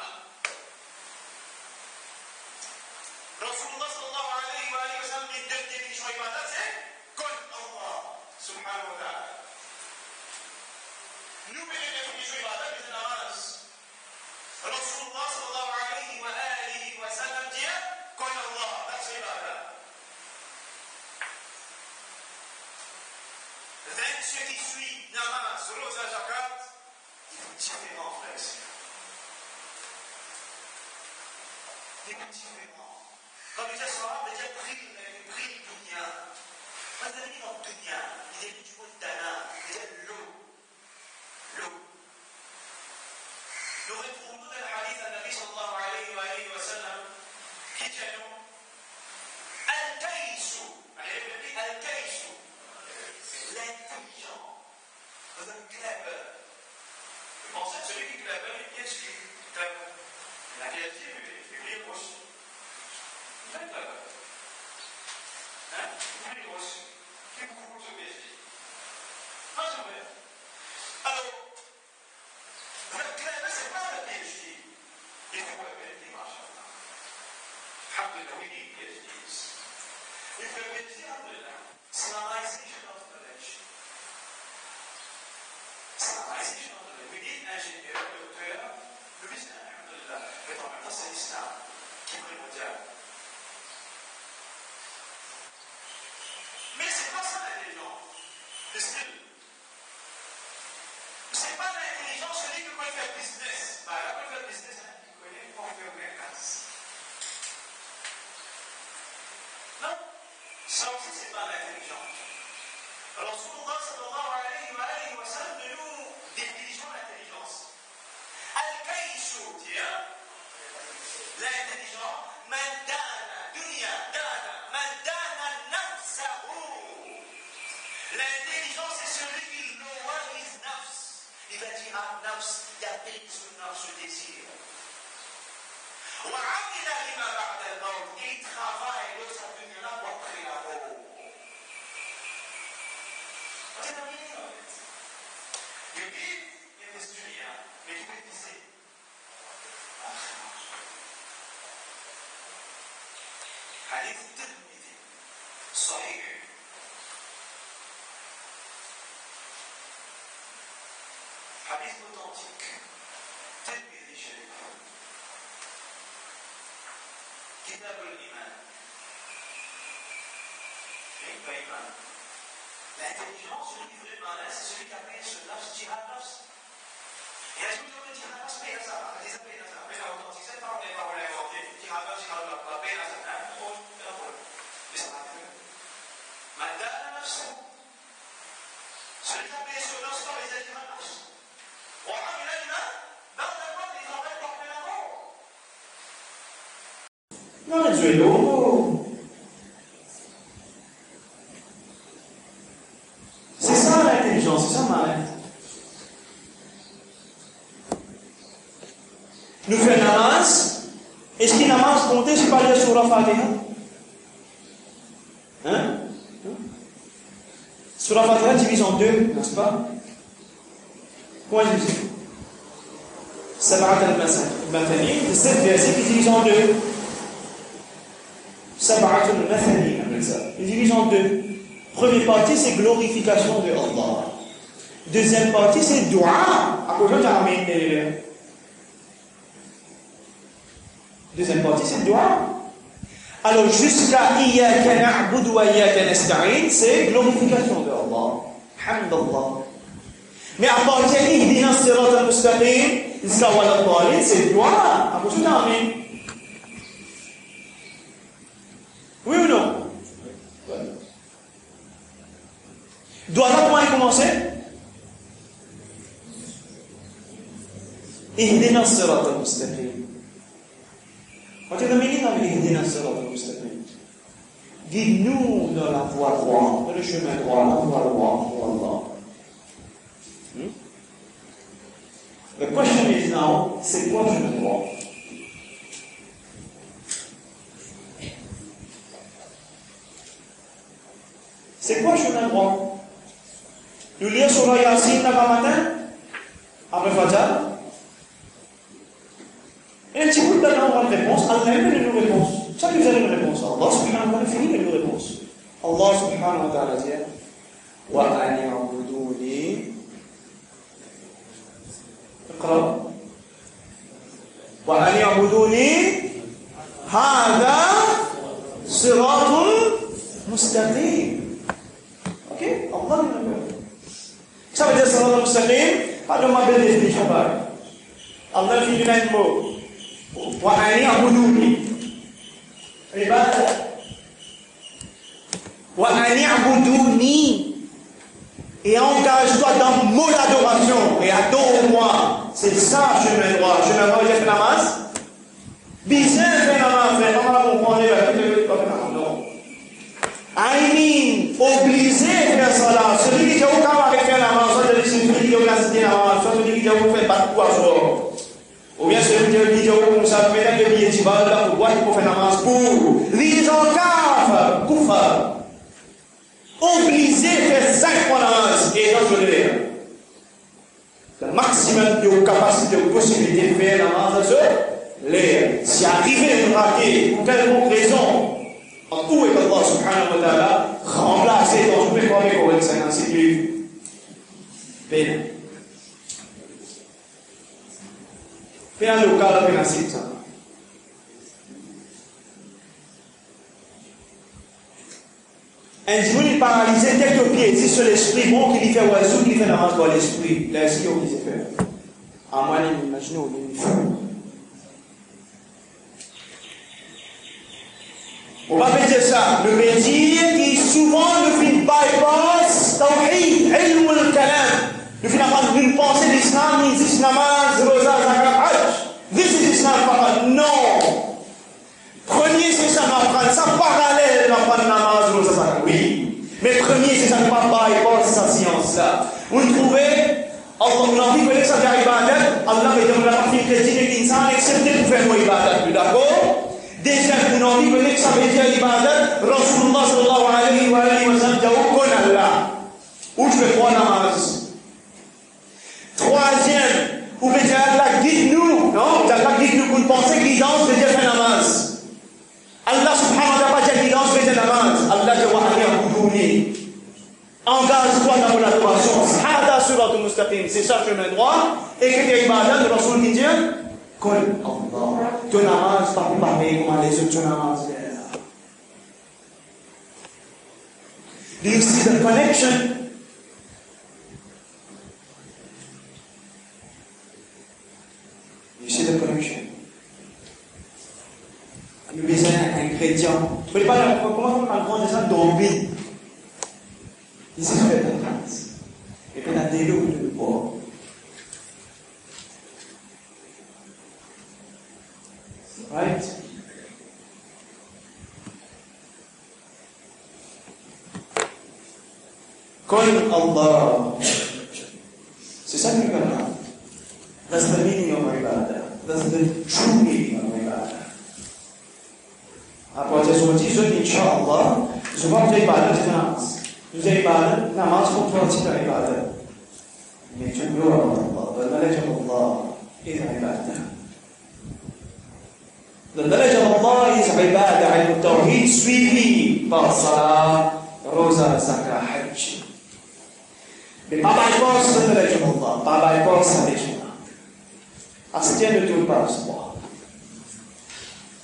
Rasulullah sallallahu alayhi wa sallam dit deux définitions ibadah, c'est connaître Allah subhanahu wa ta'ala. Nous mettez définition ibadah de namaz. Rasulullah sallallahu alayhi wa sallam dit connaître Allah, that's ibadah. Then ce qui suit namaz, rosa, zakat, il est différent, frère. Il est différent. Comme il dit ça, il dit prix dunya. Pas de vie dans dunya. Il dit du mot dana. Il dit l'eau. L'eau. Nous retrouvons dans le hadith de Nabi sallallahu alayhi wa sallam qui dit Al-Kaysu. Al-Kaysu. L'intelligent. Vous êtes clever. Vous pensez que celui qui est clever, il est clever. Il a bien dit, il est proche. Il est clever. Hein? Il est proche. Il est beaucoup plus obéi. Non, c'est vrai. Alors, le clever, c'est pas le PhD. Il faut le PhD, machallah. Alhamdulillah, we need PhDs. Il faut le PhD, alhamdulillah. Summarization of knowledge. Summarization of knowledge. We need ingénieur, docteur, le business, alhamdulillah. Mais en même temps, c'est l'islam qui est primordial. Mais c'est pas ça l'intelligence. C'est pas l'intelligence celui qui peut faire business. Bah, là, peut faire business, il connaît comment faire une classe. Non, ça aussi, c'est pas l'intelligence. Alors, Rasulullah sallallahu alayhi wa sallam de nous définissons l'intelligence. Al-Kaysu, l'intelligence, man dana, dunya, dana, man dana nafsahu. L'intelligence, c'est celui qui loua his nafs. Il va dire à nafs, il a payé son nafs, ce désir. Wa amila lima ba'da al-maut. Il travaille de sa dunya là pour après la mort. C'est terminé en fait. You live in this dunya, mais tu peux viser. حديث الترمذي صحيح. حديث authentique. ترمذي شريف. كتاب الإيمان. الإيمان. L'intelligence, celui qui veut le malin, c'est celui qui a payé ce nafs, jihad nafs. Et est-ce que vous avez dit jihad nafs, paye ça, disez paye ça, mais c'est authentique, c'est pas on l'a inventé. Jihad nafs, paye ça, mais ça va mieux. Madame nafs, celui qui a payé ce nafs, c'est les jihad nafs. On a mis là, dans le monde, ils ont même porté la mort. Non, les yeux d'eau. C'est ça l'intelligence, c'est ça malin. Nous faisons namaz. Est-ce qu'il namaz compté si pas lire sur la Fatiha? Hein? Sur la Fatiha divise en deux, n'est-ce pas? Comment diviser? Sab'at al-Mathani, c'est 7 versets qui divisent en deux. Sab'at al-Mathani, ils divisent en deux. Première partie, c'est glorification de Allah. Deuxième partie, c'est dua. À quoi je t'amène? Deuxième partie, c'est le dua. Alors, jusqu'à Iyyaka na'budu wa iyyaka nasta'in, c'est glorification de Allah. Hamdallah. Mais à partir d'Ihdina as-sirata al-mustaqim, jusqu'à Wala ad-dallin, c'est le dua. Après tout, amen. Oui ou non? Doit comment il commencer? Ihdina as-sirata al-mustaqim. Quand tu as mis dans Ihdina as-sirata al-mustaqim, guide-nous dans la voie droite, dans le chemin droit, la voie droite pour Allah. The question is now, c'est quoi le chemin droit? C'est quoi le chemin droit? Nous lisons sur la Yassine l'avant matin, après Fajr. Et un petit bout de temps, on aura une réponse. Allah même donne une réponse. Ça nous donne une réponse. Allah subhanahu wa ta'ala finit une réponse. Allah subhanahu wa ta'ala dit wa an ya'buduni. اقرأ وأن يعبدوني هذا صراط مستقيم. Ok? Allah nous le ça veut dire صراط مستقيم. Pas de ma belle définition pareil. Allah fait du même mot. وأن يعبدوني عبادة وأن يعبدوني et engage-toi dans mon adoration et adore-moi. C'est ça le chemin droit. Le chemin droit, il y a fait namaz. Bizarre fait namaz, fait comment la comprendre, il va faire namaz. Non. I mean, obligé de faire salat. Celui qui dit au cas avec faire namaz, soit celui qui dit au cas de namaz, soit celui qui dit au fait pas de quoi jour. Ou bien celui qui dit au comme ça, maintenant que billet d'Ibal, là, pour voir qu'il faut faire namaz pour. Les encafs, koufar. Obligé de faire 5 fois namaz et dans le l'air. Le maximum de capacité, de possibilité de faire namaz dans l'air. Si arrivé à rater pour quelconque raison, en tout est Allah subhanahu wa ta'ala remplacé dans tous les problèmes qu'on va ainsi plus peine. Fais un local avec un site. Un jour, il paralysait quelques pieds, c'est sur l'esprit, bon, qu'il y fait oiseau, qu'il y fait namaz dans l'esprit. L'esprit, on disait faire. À moi, imaginez, on est fou. On va dire ça. Le métier qui souvent nous fait bypass, tawhid, ilm al-kalam. Nous fait une pensée d'islam, il dit namaz, rosa, zakat, hajj. This is Islam. Non. Premier, c'est ça, d'apprendre ça parallèle, d'apprendre namaz, rosa, zakat. Oui. Mais premier, c'est ça, ne pas bypass sa science-là. Vous trouvez, on a envie de ça faire ibadat, Allah va dire, on a pas fait crédit de l'insan, excepté pour faire nos ibadat. D'accord? Déjà, on a envie de ça veut dire ibadat, Rasulullah sallallahu alayhi wa sallam, dit, où qu'on Allah. Où je fais 3 namaz. Troisième, vous pouvez dire Allah guide-nous. Non, Allah guide-nous pour penser guidance veut dire faire namaz. Allah subhanahu wa ta'ala pas dire guidance veut dire namaz. Allah dit wa ya'buduni. Engage-toi dans mon adoration. Hada siratul mustaqim. C'est ça le chemin droit. Et que les ibadat de Rasul qui dit Kol Allah. Tu namaz, pas pour parler comment les autres namaz. Do you see the connection? You see the connection? Nous besoin d'un ingrédient. Vous ne pouvez pas comment on prend ça d'orbi. Ici, je fais la trace. Et puis, la délo de le boire. Right? Kol Allah. C'est ça que nous parlons. That's the meaning of ibadah. That's the true meaning of ibadah. Après, je vous dis, Inch'Allah, je vais vous dire ibadah de namaz. Nous avons ibadah, namaz pour toi aussi dans ibadah. Mais tu veux Allah, the knowledge of Allah is ibadah. The knowledge of Allah is ibadah, al-tawhid suivi par salat, rosa, zakah, hajj. Mais pas bypass the knowledge of Allah, pas bypass sa religion. Astien ne tourne pas à ce point.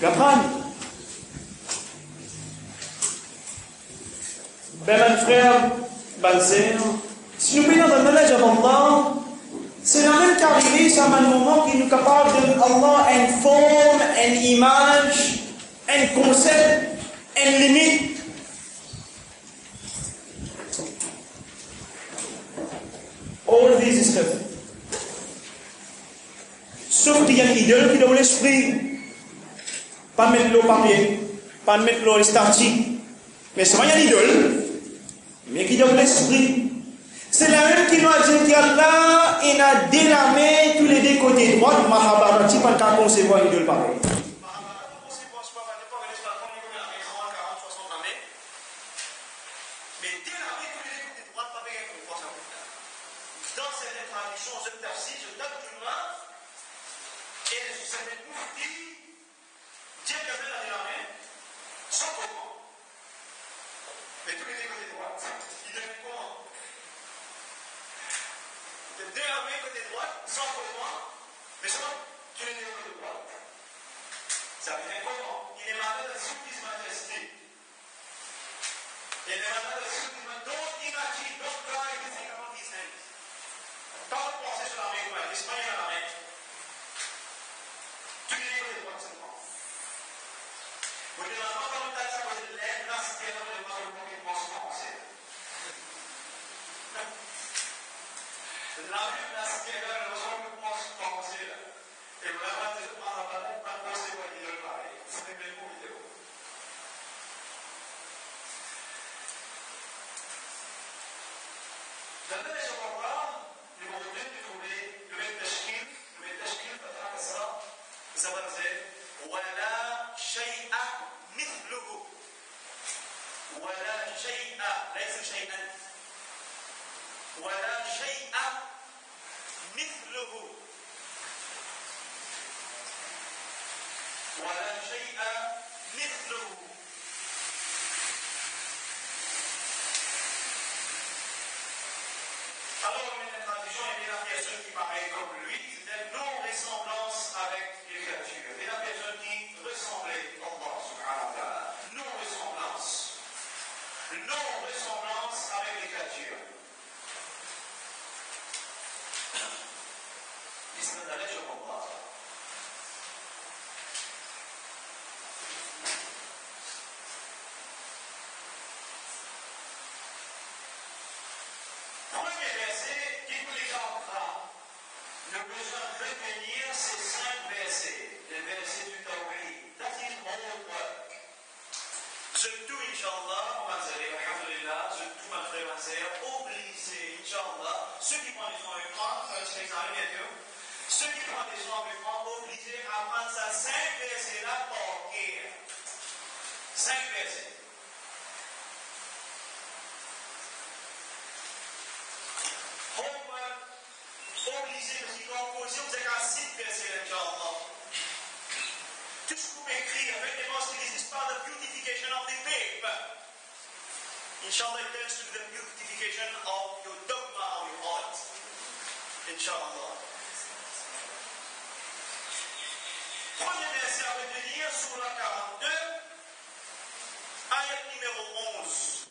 Qu'apprendre. Ben, mon frère, ben, si nous venons dans le knowledge d'Allah, c'est la même qu'arriver sur un moment qui nous est capable de Allah une forme, une image, un concept, une limite. All of these is heaven. Sauf qu'il y a une idole qui est dans l'esprit. Pas mettre l'eau papier, pas mettre l'eau statique. Mais souvent il y a une idole, mais qui est dans l'esprit. C'est la même qui nous a dit qu'Allah, il a délamé tous les deux côtés droits, Mahabharati, pas qu'à concevoir une idole pareille. Inshallah, it tends to be the beautification of your dogma of your heart. Inshallah. Premier verset à retenir, Surah 42, ayat numéro 11.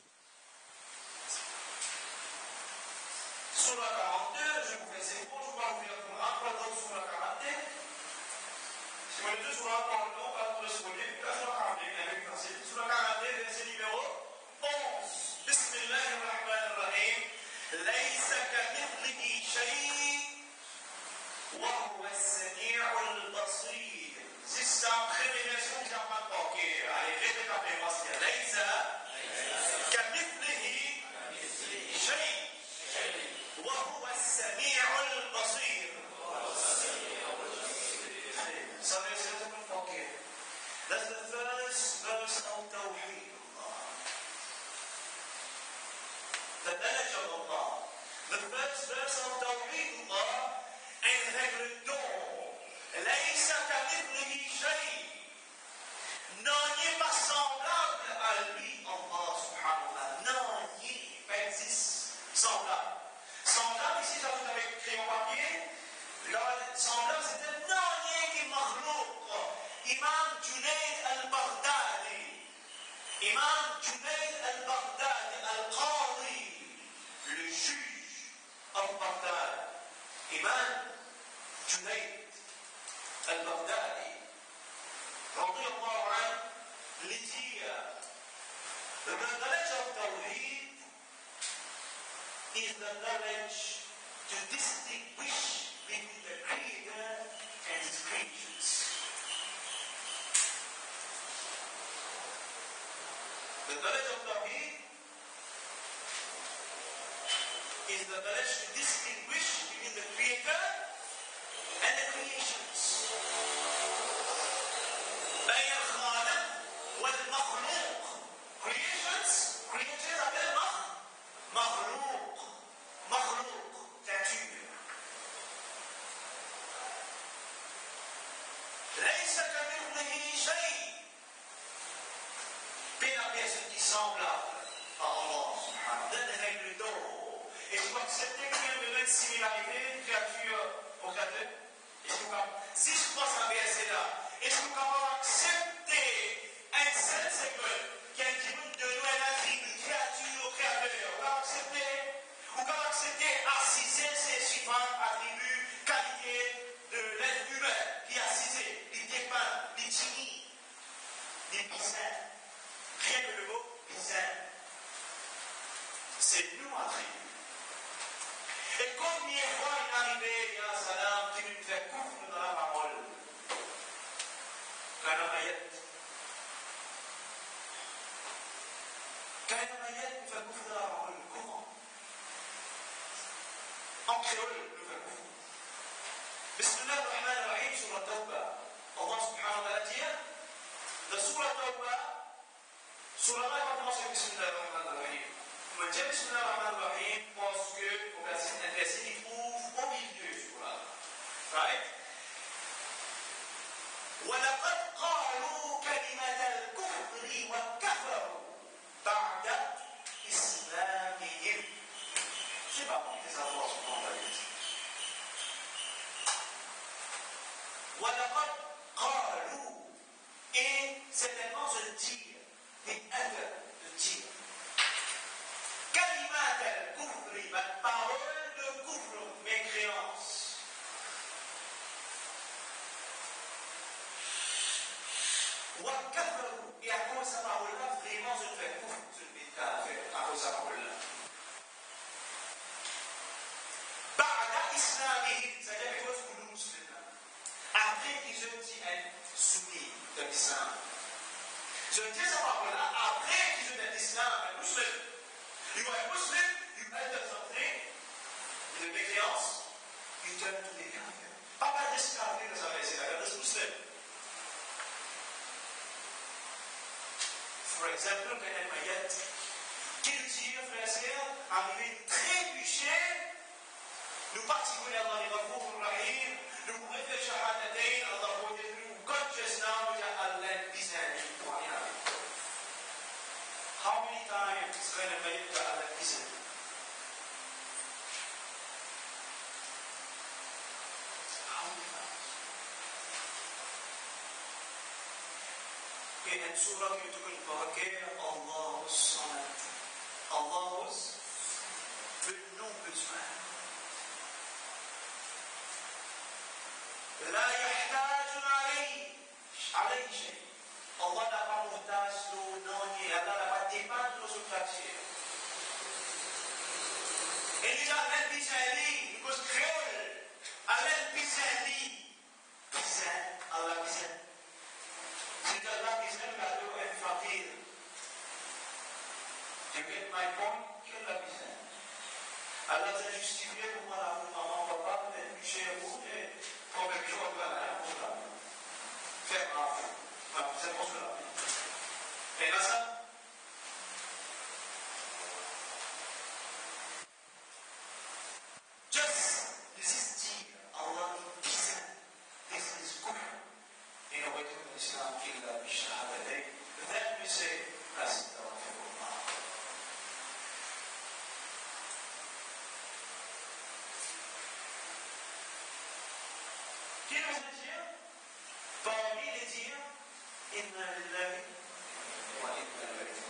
Surah 42, je vous fais ces mots, je vais vous faire pour un peu d'autres Surah 42. Si vous voulez deux Surah par le nom, pas de Surah 42, avec verset. Surah 42, verset numéro 11. بسم الله الرحمن الرحيم ليس كمثله شيء وهو السميع البصير. C'est ça, révélation qui n'a pas de banquier. Allez, répétez-moi ce qu'il y a. ليس كمثله شيء وهو السميع البصير. Ça veut dire que c'est banquier. That's the first verse of Tawheed. The knowledge of Allah. The first verse of Tawheed Allah and règle d'or. ليس كمثله شيء. Non, il n'est pas semblable à lui, Allah subhanahu wa ta'ala. Non, il existe semblable. Semblable, ici, ça vous avez écrit en papier. Semblable, c'était non, il qui est makhlouk. Imam Junayd Imam Junayd al-Baghdadi al-Qadi, le juge al-Baghdad, Imam Junayd al-Baghdadi, radiyallahu anhu, lui dit the knowledge of Tawheed is the knowledge to distinguish between the Creator and His creatures. The knowledge of Tawheed is the knowledge to distinguish between the Creator and the creations. بين الخالق والمخلوق. Creatures appellent مخلوق. Créature. ليس كمثله شيء. Bien la personne qui semblable à Allah subhanahu donne règle d'or. Est-ce que vous acceptez qu'il y a une même similarité créature au créateur? Si je pense à verset-là, est-ce que vous pouvez accepter un seul segment qui a dit de nous un attribut créature au créateur? Vous pouvez accepter assiser ces suivants attributs, qualités de l'être humain qui a assisé, il dépend, il timide, il bizarre. Rien que le mot bizarre. C'est nous attributs. Et combien de fois il est arrivé, ya salam, qui nous fait couvrir dans la parole? Kanamayet. Kanamayet nous fait couvrir dans la parole. Comment? En créole, nous fait couvrir. Bismillah ar-Rahman ar-Rahim, sur la Tawbah. Allah subhanahu wa ta'ala dit, dans Surah Tawbah, Surah Allah va commencer Bismillah ar-Rahman ar-Rahim. On dit Bismillah ar-Rahman ar-Rahim parce que au verset il trouve au milieu sur là. Right? وَلَقَدْ قَالُوا كَلِمَةَ الْكُفْرِ وَكَفَرُوا بَعْدَ إِسْلَامِهِمْ. C'est pas bon, les avoir sur mon avis. وَلَقَدْ قَالُوا. Et certainement se dire, des œuvres de dire. Kalimat al-kufri, ma parole de kufr, mécréance. Wa kafaru, et à cause de sa parole-là, vraiment je fais kufr, je ne vais pas faire à cause de sa parole-là. Ba'da islamihim, c'est-à-dire les choses pour nous musulmans. Après qu'ils ont dit être soumis de l'islam. Je dis sa parole-là, après qu'ils ont dit l'islam, un musulman. You are a Muslim, you enter something, une mécréance, you turn to the kafir. Pas mal d'esclaves dans sa verset, la garde Muslim. For example, quand elle mayette, qu'il tire, frère et sœur, arrivé trébuché, nous particulièrement les recours au rahim, nous pouvons faire shahadatain, Allah protège nous, conscious now, nous disons Allah bizarre, pour rien. How many times when a man got Allah listen? How many times? Et une surah qui est une parquet, Allah Samad. Allah le non-besoin. لا يحتاج عليه شيء. Allah n'a pas montage d'eau, non, Allah n'a pas dépendre de notre quartier. Et les gens, Allah Bizali, because Créole, Allah Bizali, Allah Bizali. C'est Allah Bizali, la loi est fakir. You get my point? Quelle la Bizali? Allah s'est justifié pour moi, la maman, papa, mais chez vous, et pour quelque chose, voilà, faire grave. C'est pour cela. Et là, ça, just resisting Allah is this is good. In a way to Islam, illa bishahadatain. Then we say, astaghfirullah. Qui nous a dit? Parmi les dires, inna lillahi wa inna ilayhi.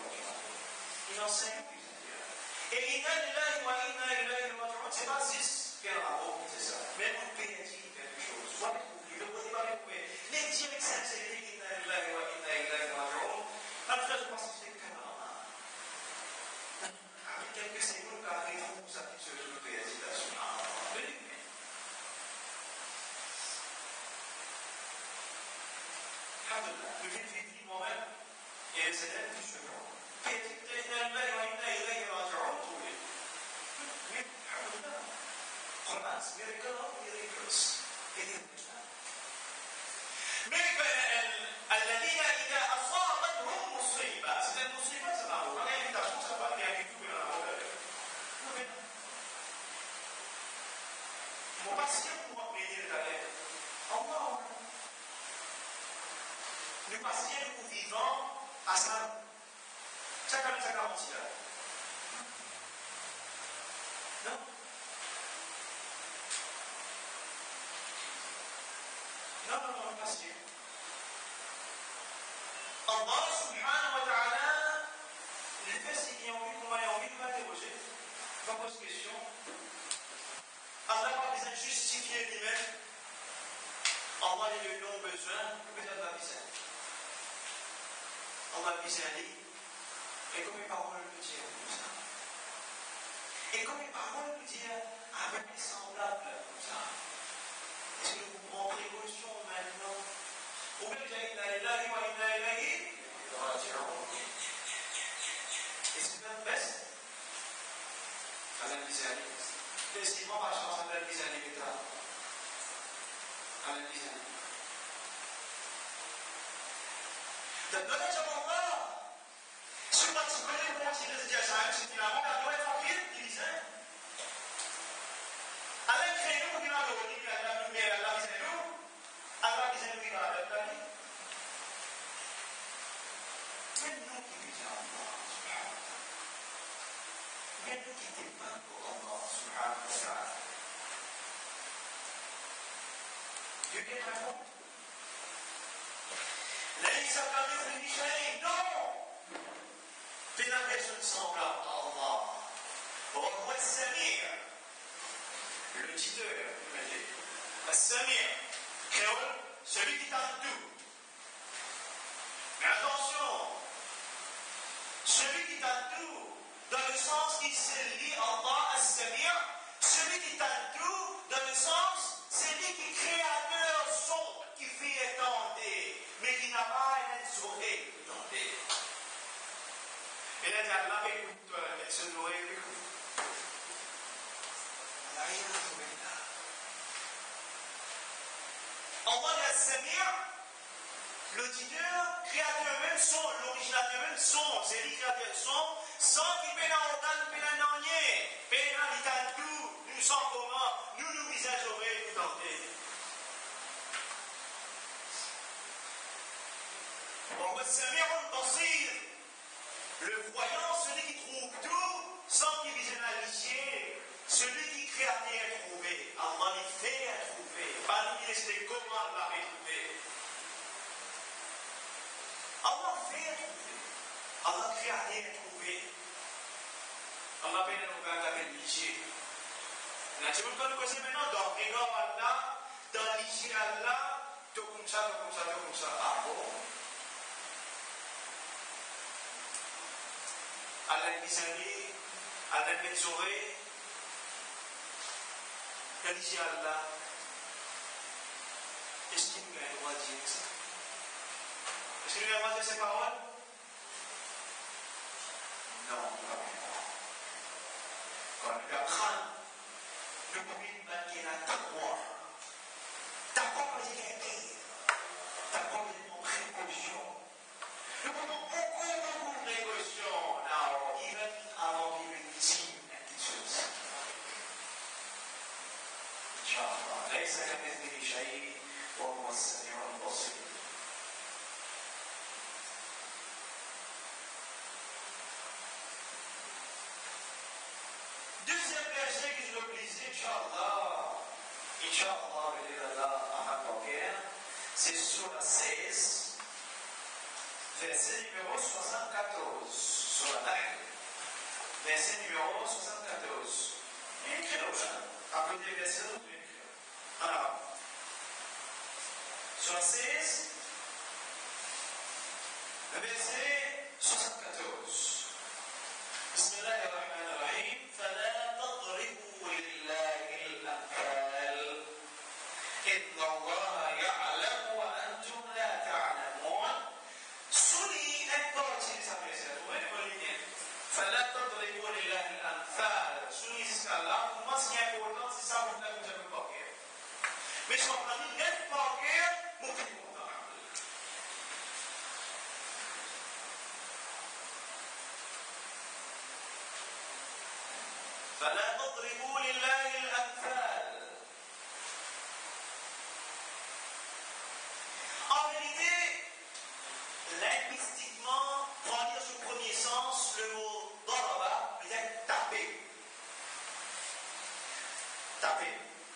enseigne plus à dire. Et inna lillahi wa inna ilayhi raji'un, c'est pas juste quel rapport, c'est ça. Même un pays a dit quelque chose. Soit découvrir, le côté pas découvrir. Les dire avec sincérité, inna lillahi wa inna ilayhi raji'un, en fait, je pense que c'est que avec quelques secondes, car les trous, ça fait ce jeu d'hésitation. Alhamdulillah, je viens de vivre moi-même et les élèves du second. Romance, miracles. الذين إذا أصابتهم مصيبة، c'est une مصيبة, c'est pas une invitation, ça va bien du tout, mon patient pour m'aider d'aller. Allah. Le patient ou vivant à ça. Ça comme ça garantit là. Non? Non, le patient. Allah subhanahu wa ta'ala, les faits s'il y a envie, comment il y a envie de m'interroger. Pas pose question. Allah n'a pas besoin de justifier lui-même. Allah a eu long besoin, peut-être la besoin. Allah a besoin de lui. Et comme les paroles le disent comme ça. Et comme les paroles le disent avec des semblables comme ça. Est-ce que vous prenez précaution maintenant? Ou bien j'ai inna lillahi wa inna ilayhi raji'un. Et c'est même best. Allah disait à lui. Qu'est-ce qu'il prend par chance Allah disait à lui? Allah disait à lui. Dan knowledge of Allah. Semua sebenarnya menguasai kesejahteraan setiap orang boleh fakir di sana. Allah kena mungkin ada orang yang Allah dunia Allah di sana. Allah di sana kita ada tadi. Menurut kita Allah Subhanahu. Menurut kita Allah Subhanahu wa Taala. You get my point? ليس كمثله شيء. Non. Fais la personne semblable à Allah. وهو السميع. L'auditeur, السميع. Créole, celui qui entend tout. Mais attention, celui qui entend tout, dans le sens qui se lie à Allah, السميع, celui qui entend tout, dans le sens, c'est lui qui est créateur son, qui fait étendre, mais qui n'a pas une oreille étendue. Et là, Allah écoute, elle se nourrit, écoute. Allah est Samir, l'auditeur, créateur même son, l'originateur même son, c'est lui créateur son, sans qu'il peine à entendre, peine à n'ennier, peine à l'italier tout, nous sommes comment, nous visages oreilles, tout entier. Allah est Samir, on basir. Le voyant, celui qui trouve tout, sans qu'il vise un alicier, celui qui crée à rien trouver. Allah il fait à trouver. Pas nous qui laisse comment Allah fait trouver. Allah fait à trouver. Allah crée à rien trouver. Allah fait à nous faire un alicier. Là, tu veux nous connaître maintenant dans l'égard Allah, dans l'alicier Allah, tout comme ça, tout comme ça, tout comme ça. Ah bon? Allah disait, Allah mezzoré, quel dit Allah? Est-ce qu'il nous a le droit de dire ça? Est-ce qu'il nous a le droit de dire ces paroles? Non, pas vraiment. Quand on apprend, le premier manquer la taqwa. Taqwa veut dire guerre. Taqwa veut dire précaution. Nous prenons beaucoup de précautions. Now, even avant qu'il nous dise quelque chose. Inch'Allah. ليس كمثله شيء وهو السميع البصير. Deuxième verset que je veux briser, Inch'Allah. Inch'Allah, c'est sur la 16. Verset numéro 74, sur la Nahl, verset numéro 74. Écrit là, à côté du verset, en arabe. 76, verset 74. بسم الله الرحمن الرحيم فلا تضربوا لله الأمثال إن الله يعلم وأنتم لا تعلمون سني أكبرتي سبيسة وين فلا تضربوا لله الأمثال سني سكالا وما سني أكبرتي سبيسة لكم جميع باكير مش مقرنين جد باكير ممكن فلا تضربوا لله الأمثال. En vérité, linguistiquement, pour en dire son premier sens, le mot daraba veut dire taper. Taper.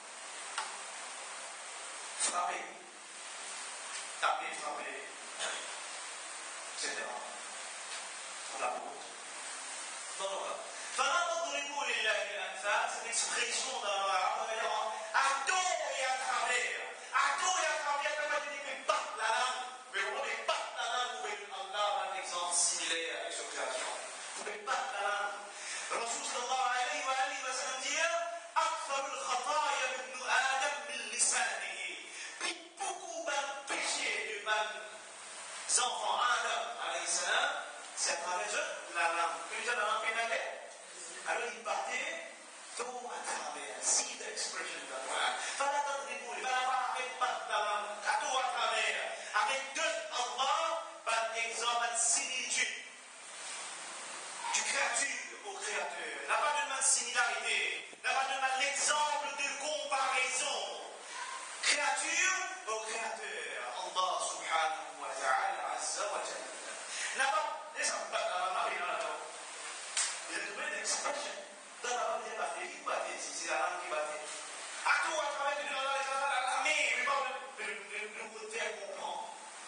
Frapper. Taper, frapper. Etc. La route. Daraba. فلا تضربوا لله الأمثال c'est une expression dans l'arabe à tort et à travers ça veut dire que battre la langue mais on ne battre la langue vous pouvez Allah un exemple similaire avec cette création vous pouvez battre la langue Rasul sallallahu alayhi wa alihi wa sallam dit أكثر الخطايا ابن آدم من لسانه puis beaucoup de péchés de mes enfants Adam alayhi salam c'est à travers la langue que nous allons pénaler. Alors il partait tout à travers, see the expression de la Coran. Fala tadribou, il va arrêter pas à tout à travers. Avec deux Allah, par exemple, une similitude du créature au créateur. N'a pas de même similarité, n'a pas de même l'exemple de comparaison. Créature au créateur. Allah subhanahu wa ta'ala, azza wa jalla. N'a pas, laissez-moi pas la il y a une vraie expression. Dans la langue qui battait, c'est la langue qui battait. À tout, à travers de la mais pas de vous faire comprendre.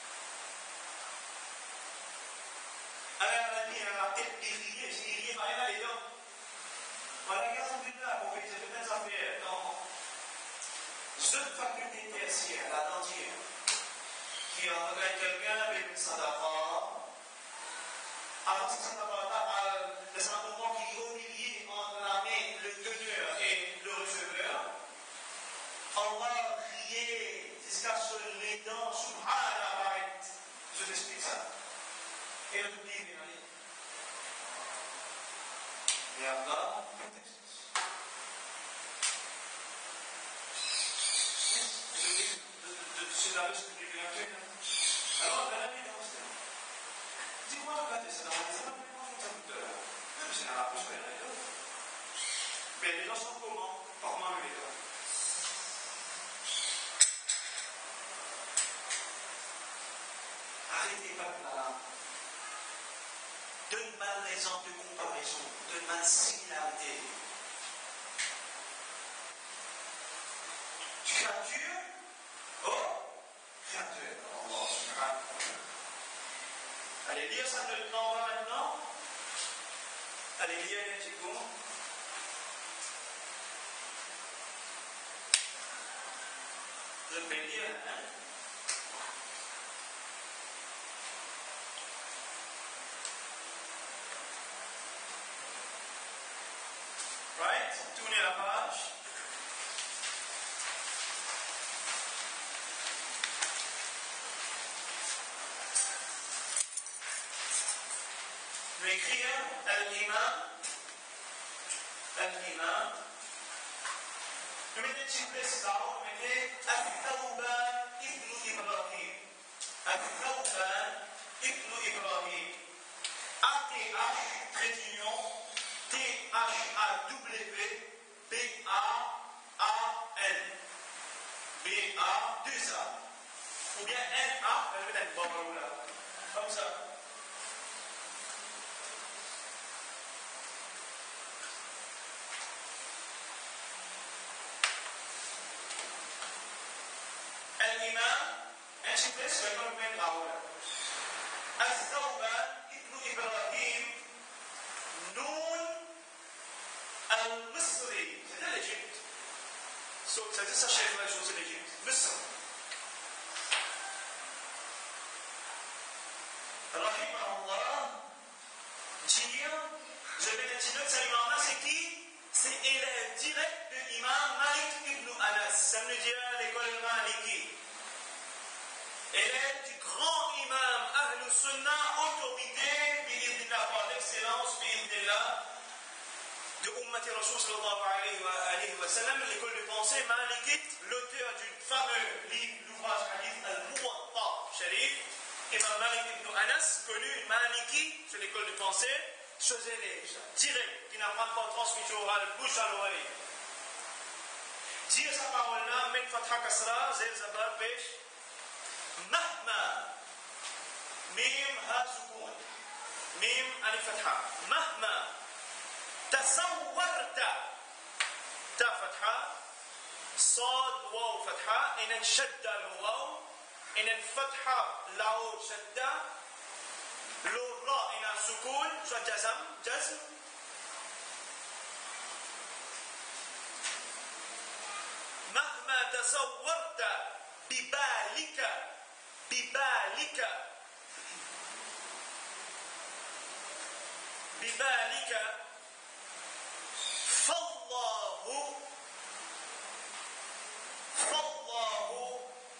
Alors, elle a dit, elle a tête déliée, j'ai dit, il y a les dents. Voilà, qu'est-ce qu'on fait là pour faire certaines affaires dans cette faculté tertiaire, la dentière, qui engage quelqu'un avec une sadaqa. Alors, c'est ça le simplement qui est au milieu entre la main, le donneur et le receveur. On va crier jusqu'à ce que les dents subhana apparaissent. Je t'explique ça. Et le public vient aller. Et Allah, c'est la leçon du public. Alors, la vie dans ce temps. Dis-moi, regardez ça dans les années. C'est un peu sur les gens. Mais les gens sont comment? Comment les gens? Arrêtez pas de la langue. Donne-moi l'exemple de comparaison. Donne-moi une similarité. Créature au créateur. Allah subhanahu wa ta'ala. Allez lire ça maintenant. Allez, lire un petit coup. Je vais lire, hein. Right? Tournez la page. Je vais écrire Al-Imam. Je mettez une petite place là, vous mettez Al-Thawban ibn Ibrahim. Al-Thawban ibn Ibrahim. A-T-H, trait d'union, T-H-A-W, B-A-A-N. B-A, 2-A. Ou bien N-A, je vais mettre un là. Comme ça. الإمام أشبس ويكون من أولا الثوبان ابن إبراهيم نون c'est-à-dire ça chef la chose l'Égypte. Misr. Rahimahullah, dire, je vais dire que cet imam-là, c'est qui? C'est élève direct de l'imam Malik ibn Anas. Ça me dit à l'école Maliki. Élève du grand imam Ahlus Sunnah, autorité, bi'idnillah, par l'excellence, bi'idnillah, de Ummati Rasul sallallahu alayhi wa sallam, l'école de pensée malikite, l'auteur du fameux livre, l'ouvrage hadith Al-Muwatta Sharif, Imam Malik ibn Anas, connu maliki sur l'école de pensée, chose élève, direct, qui n'apprend pas transmission orale, bouche à l'oreille. Dire sa parole-là, Mek Fatha Kasra, Zel Zabar Pesh, Mahma, Mim Ha Sukun, Mim Alif Fatha, Mahma, تصورت تا فتحة صاد واو فتحة إن شد الواو إن فتحة لاو شدة لو راء إن سكون شو جزم مهما تصورت ببالك فالله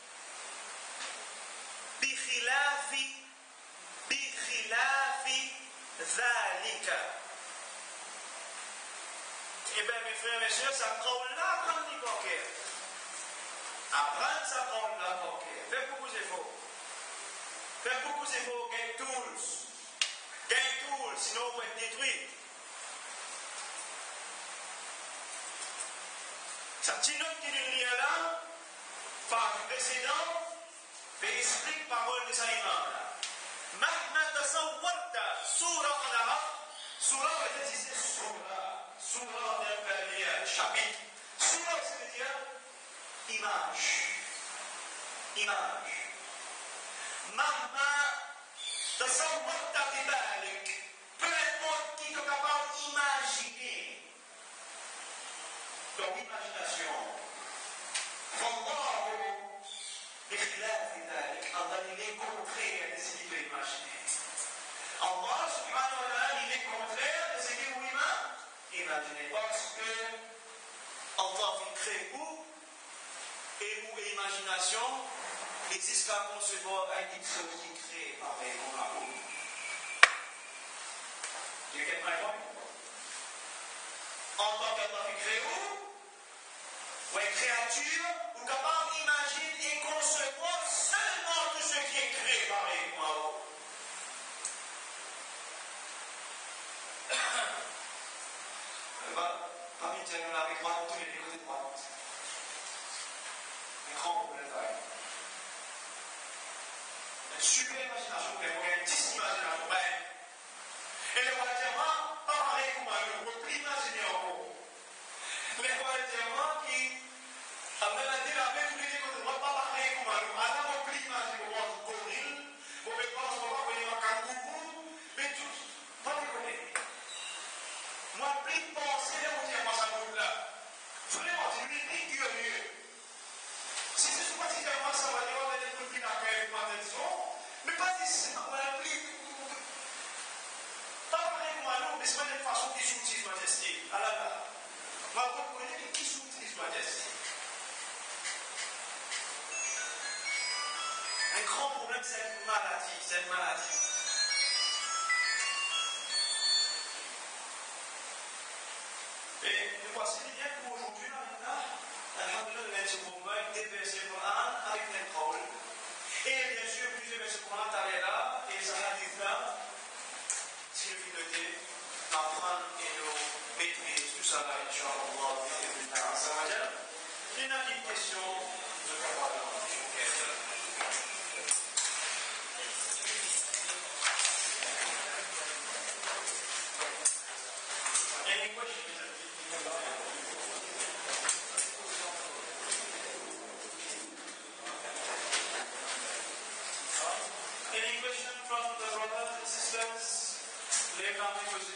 بخلاف ذلك. Eh bien, mes frères et mes sœurs, ça prend là, apprendre les bancaires. Apprendre, ça prend là, bancaire. Faites beaucoup d'efforts. Faites beaucoup d'efforts, gain tools. Gain tools, sinon vous pouvez être détruit. Sa petite note qui nous lit là, par le précédent, explique parole de sa imam. Mahma tasawwarta, surah en arabe, surah veut dire c'est surah veut dire chapitre. Surah ça veut dire image. Mahma tasawwarta bibalik, peu importe qui est capable d'imaginer. Donc imagination. Allah il est contraire de ce qu'il peut imaginer. Allah subhanahu wa ta'ala il est contraire de ce qu'il vous imagine. Parce que Allah vous crée où et où est imagination existe qu'à concevoir une chose qui crée pareil comme la roue. You get my point? En tant qu'Allah vous crée où? Ou une créature ou capable d'imaginer et concevoir seulement tout ce qui est créé par les mots. Parmi nous, on avait croyant tous les côtés de droite. Un grand problème d'ailleurs. Une super imagination, mais on a une 10 imagination. Et les rois dire, pas pareil comme un repris imaginer en gros. Les rois dire, qui après la dire avec tous les côtés de droite, pas pareil comme un repris imaginer comme un gorille, vous pouvez pas venir en kangourou, mais tout, pas déconner. Moi, plus penser, on dit, moi, ça me là. Vraiment, c'est lui qui est mieux. Si c'est pas si moi, ça va dire, on va être plus d'accueil, plus attention, mais pas ici, on va plus. Pas pareil comme un mais c'est pas une façon qui soutient majesté. Ah là là. Moi, vous connaissez qui soutient majesté. Un grand problème, c'est une maladie. Et nous voici bien pour aujourd'hui, là, alhamdulillah, nous allons vous voir des versets Coran avec les paroles. Et bien sûr, plusieurs versets Coran, là, et ça hadith là, si le finalité, d'apprendre et de maîtriser tout ça là, Inch'Allah, il y a une petite question de parole. Any questions? Any question from the brothers and sisters? Les familles posées.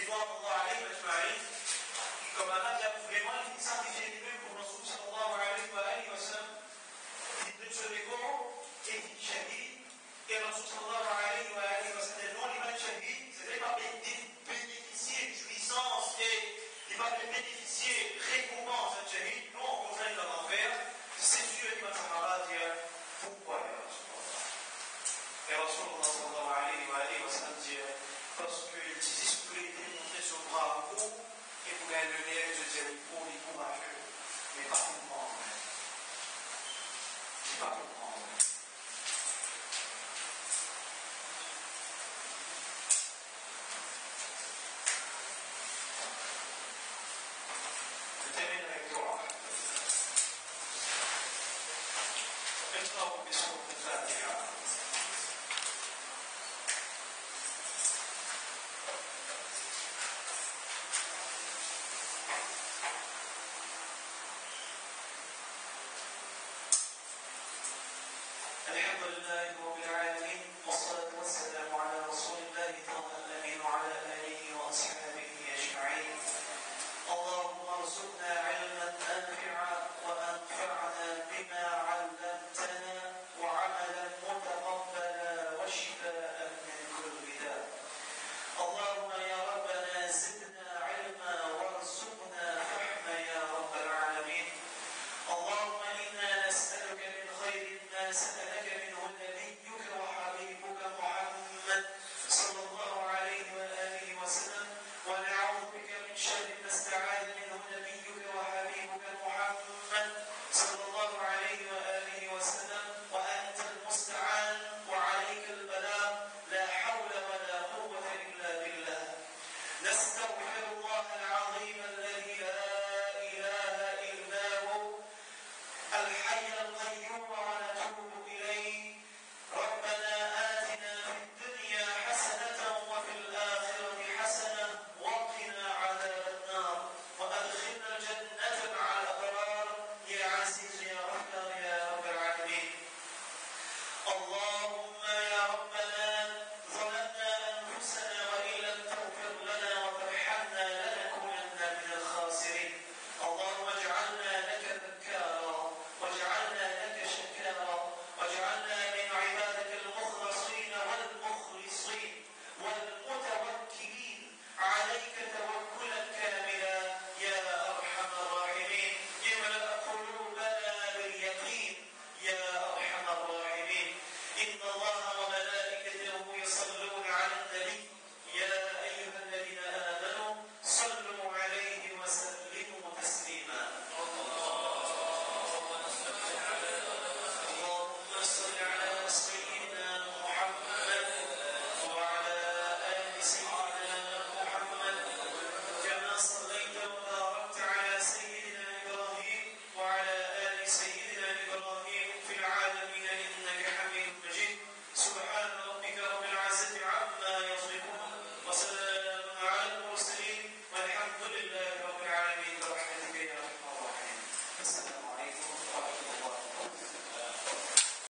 رضوان الله عليهم أجمعين, qui comme un âge vraiment il sacrifiait lui-même pour Rasul sallallahu alayhi wa alihi wa sallam, il pregò e il shahid, et Rasul sallallahu alayhi wa alihi wa sallam, non l'imam shahid, c'est-à-dire il va bénéficier de jouissance et il va bénéficier récompense à shahid, nous on conseille dans l'enfer, c'est sûr qu'il va s'en dire pourquoi ya Rasulullah. Et Rasulullah sallallahu alayhi wa sallam dit parce qu'il disait ce que il était montré sur le bras au cou et vous gagnez le lait de dire il faut les courageux, mais pas comprendre. Pas comprendre. Je termine avec toi. اقرأوا بسورة الفاتحة. الحمد لله رب العالمين والصلاة والسلام على رسول الله طه الأمين وعلى آله وأصحابه أجمعين. اللهم ارزقنا علما نافعا وأنفعنا بما علمتنا وعملا متقبلا وشفاء من كل داء. اللهم يا ربنا زدنا علما وارزقنا فهما يا رب العالمين. اللهم إنا نسألك من خير ما سألك منه نبيك وحبيبك محمد صلى الله عليه وآله وسلم ونعوذ بك من شر ما استعاذ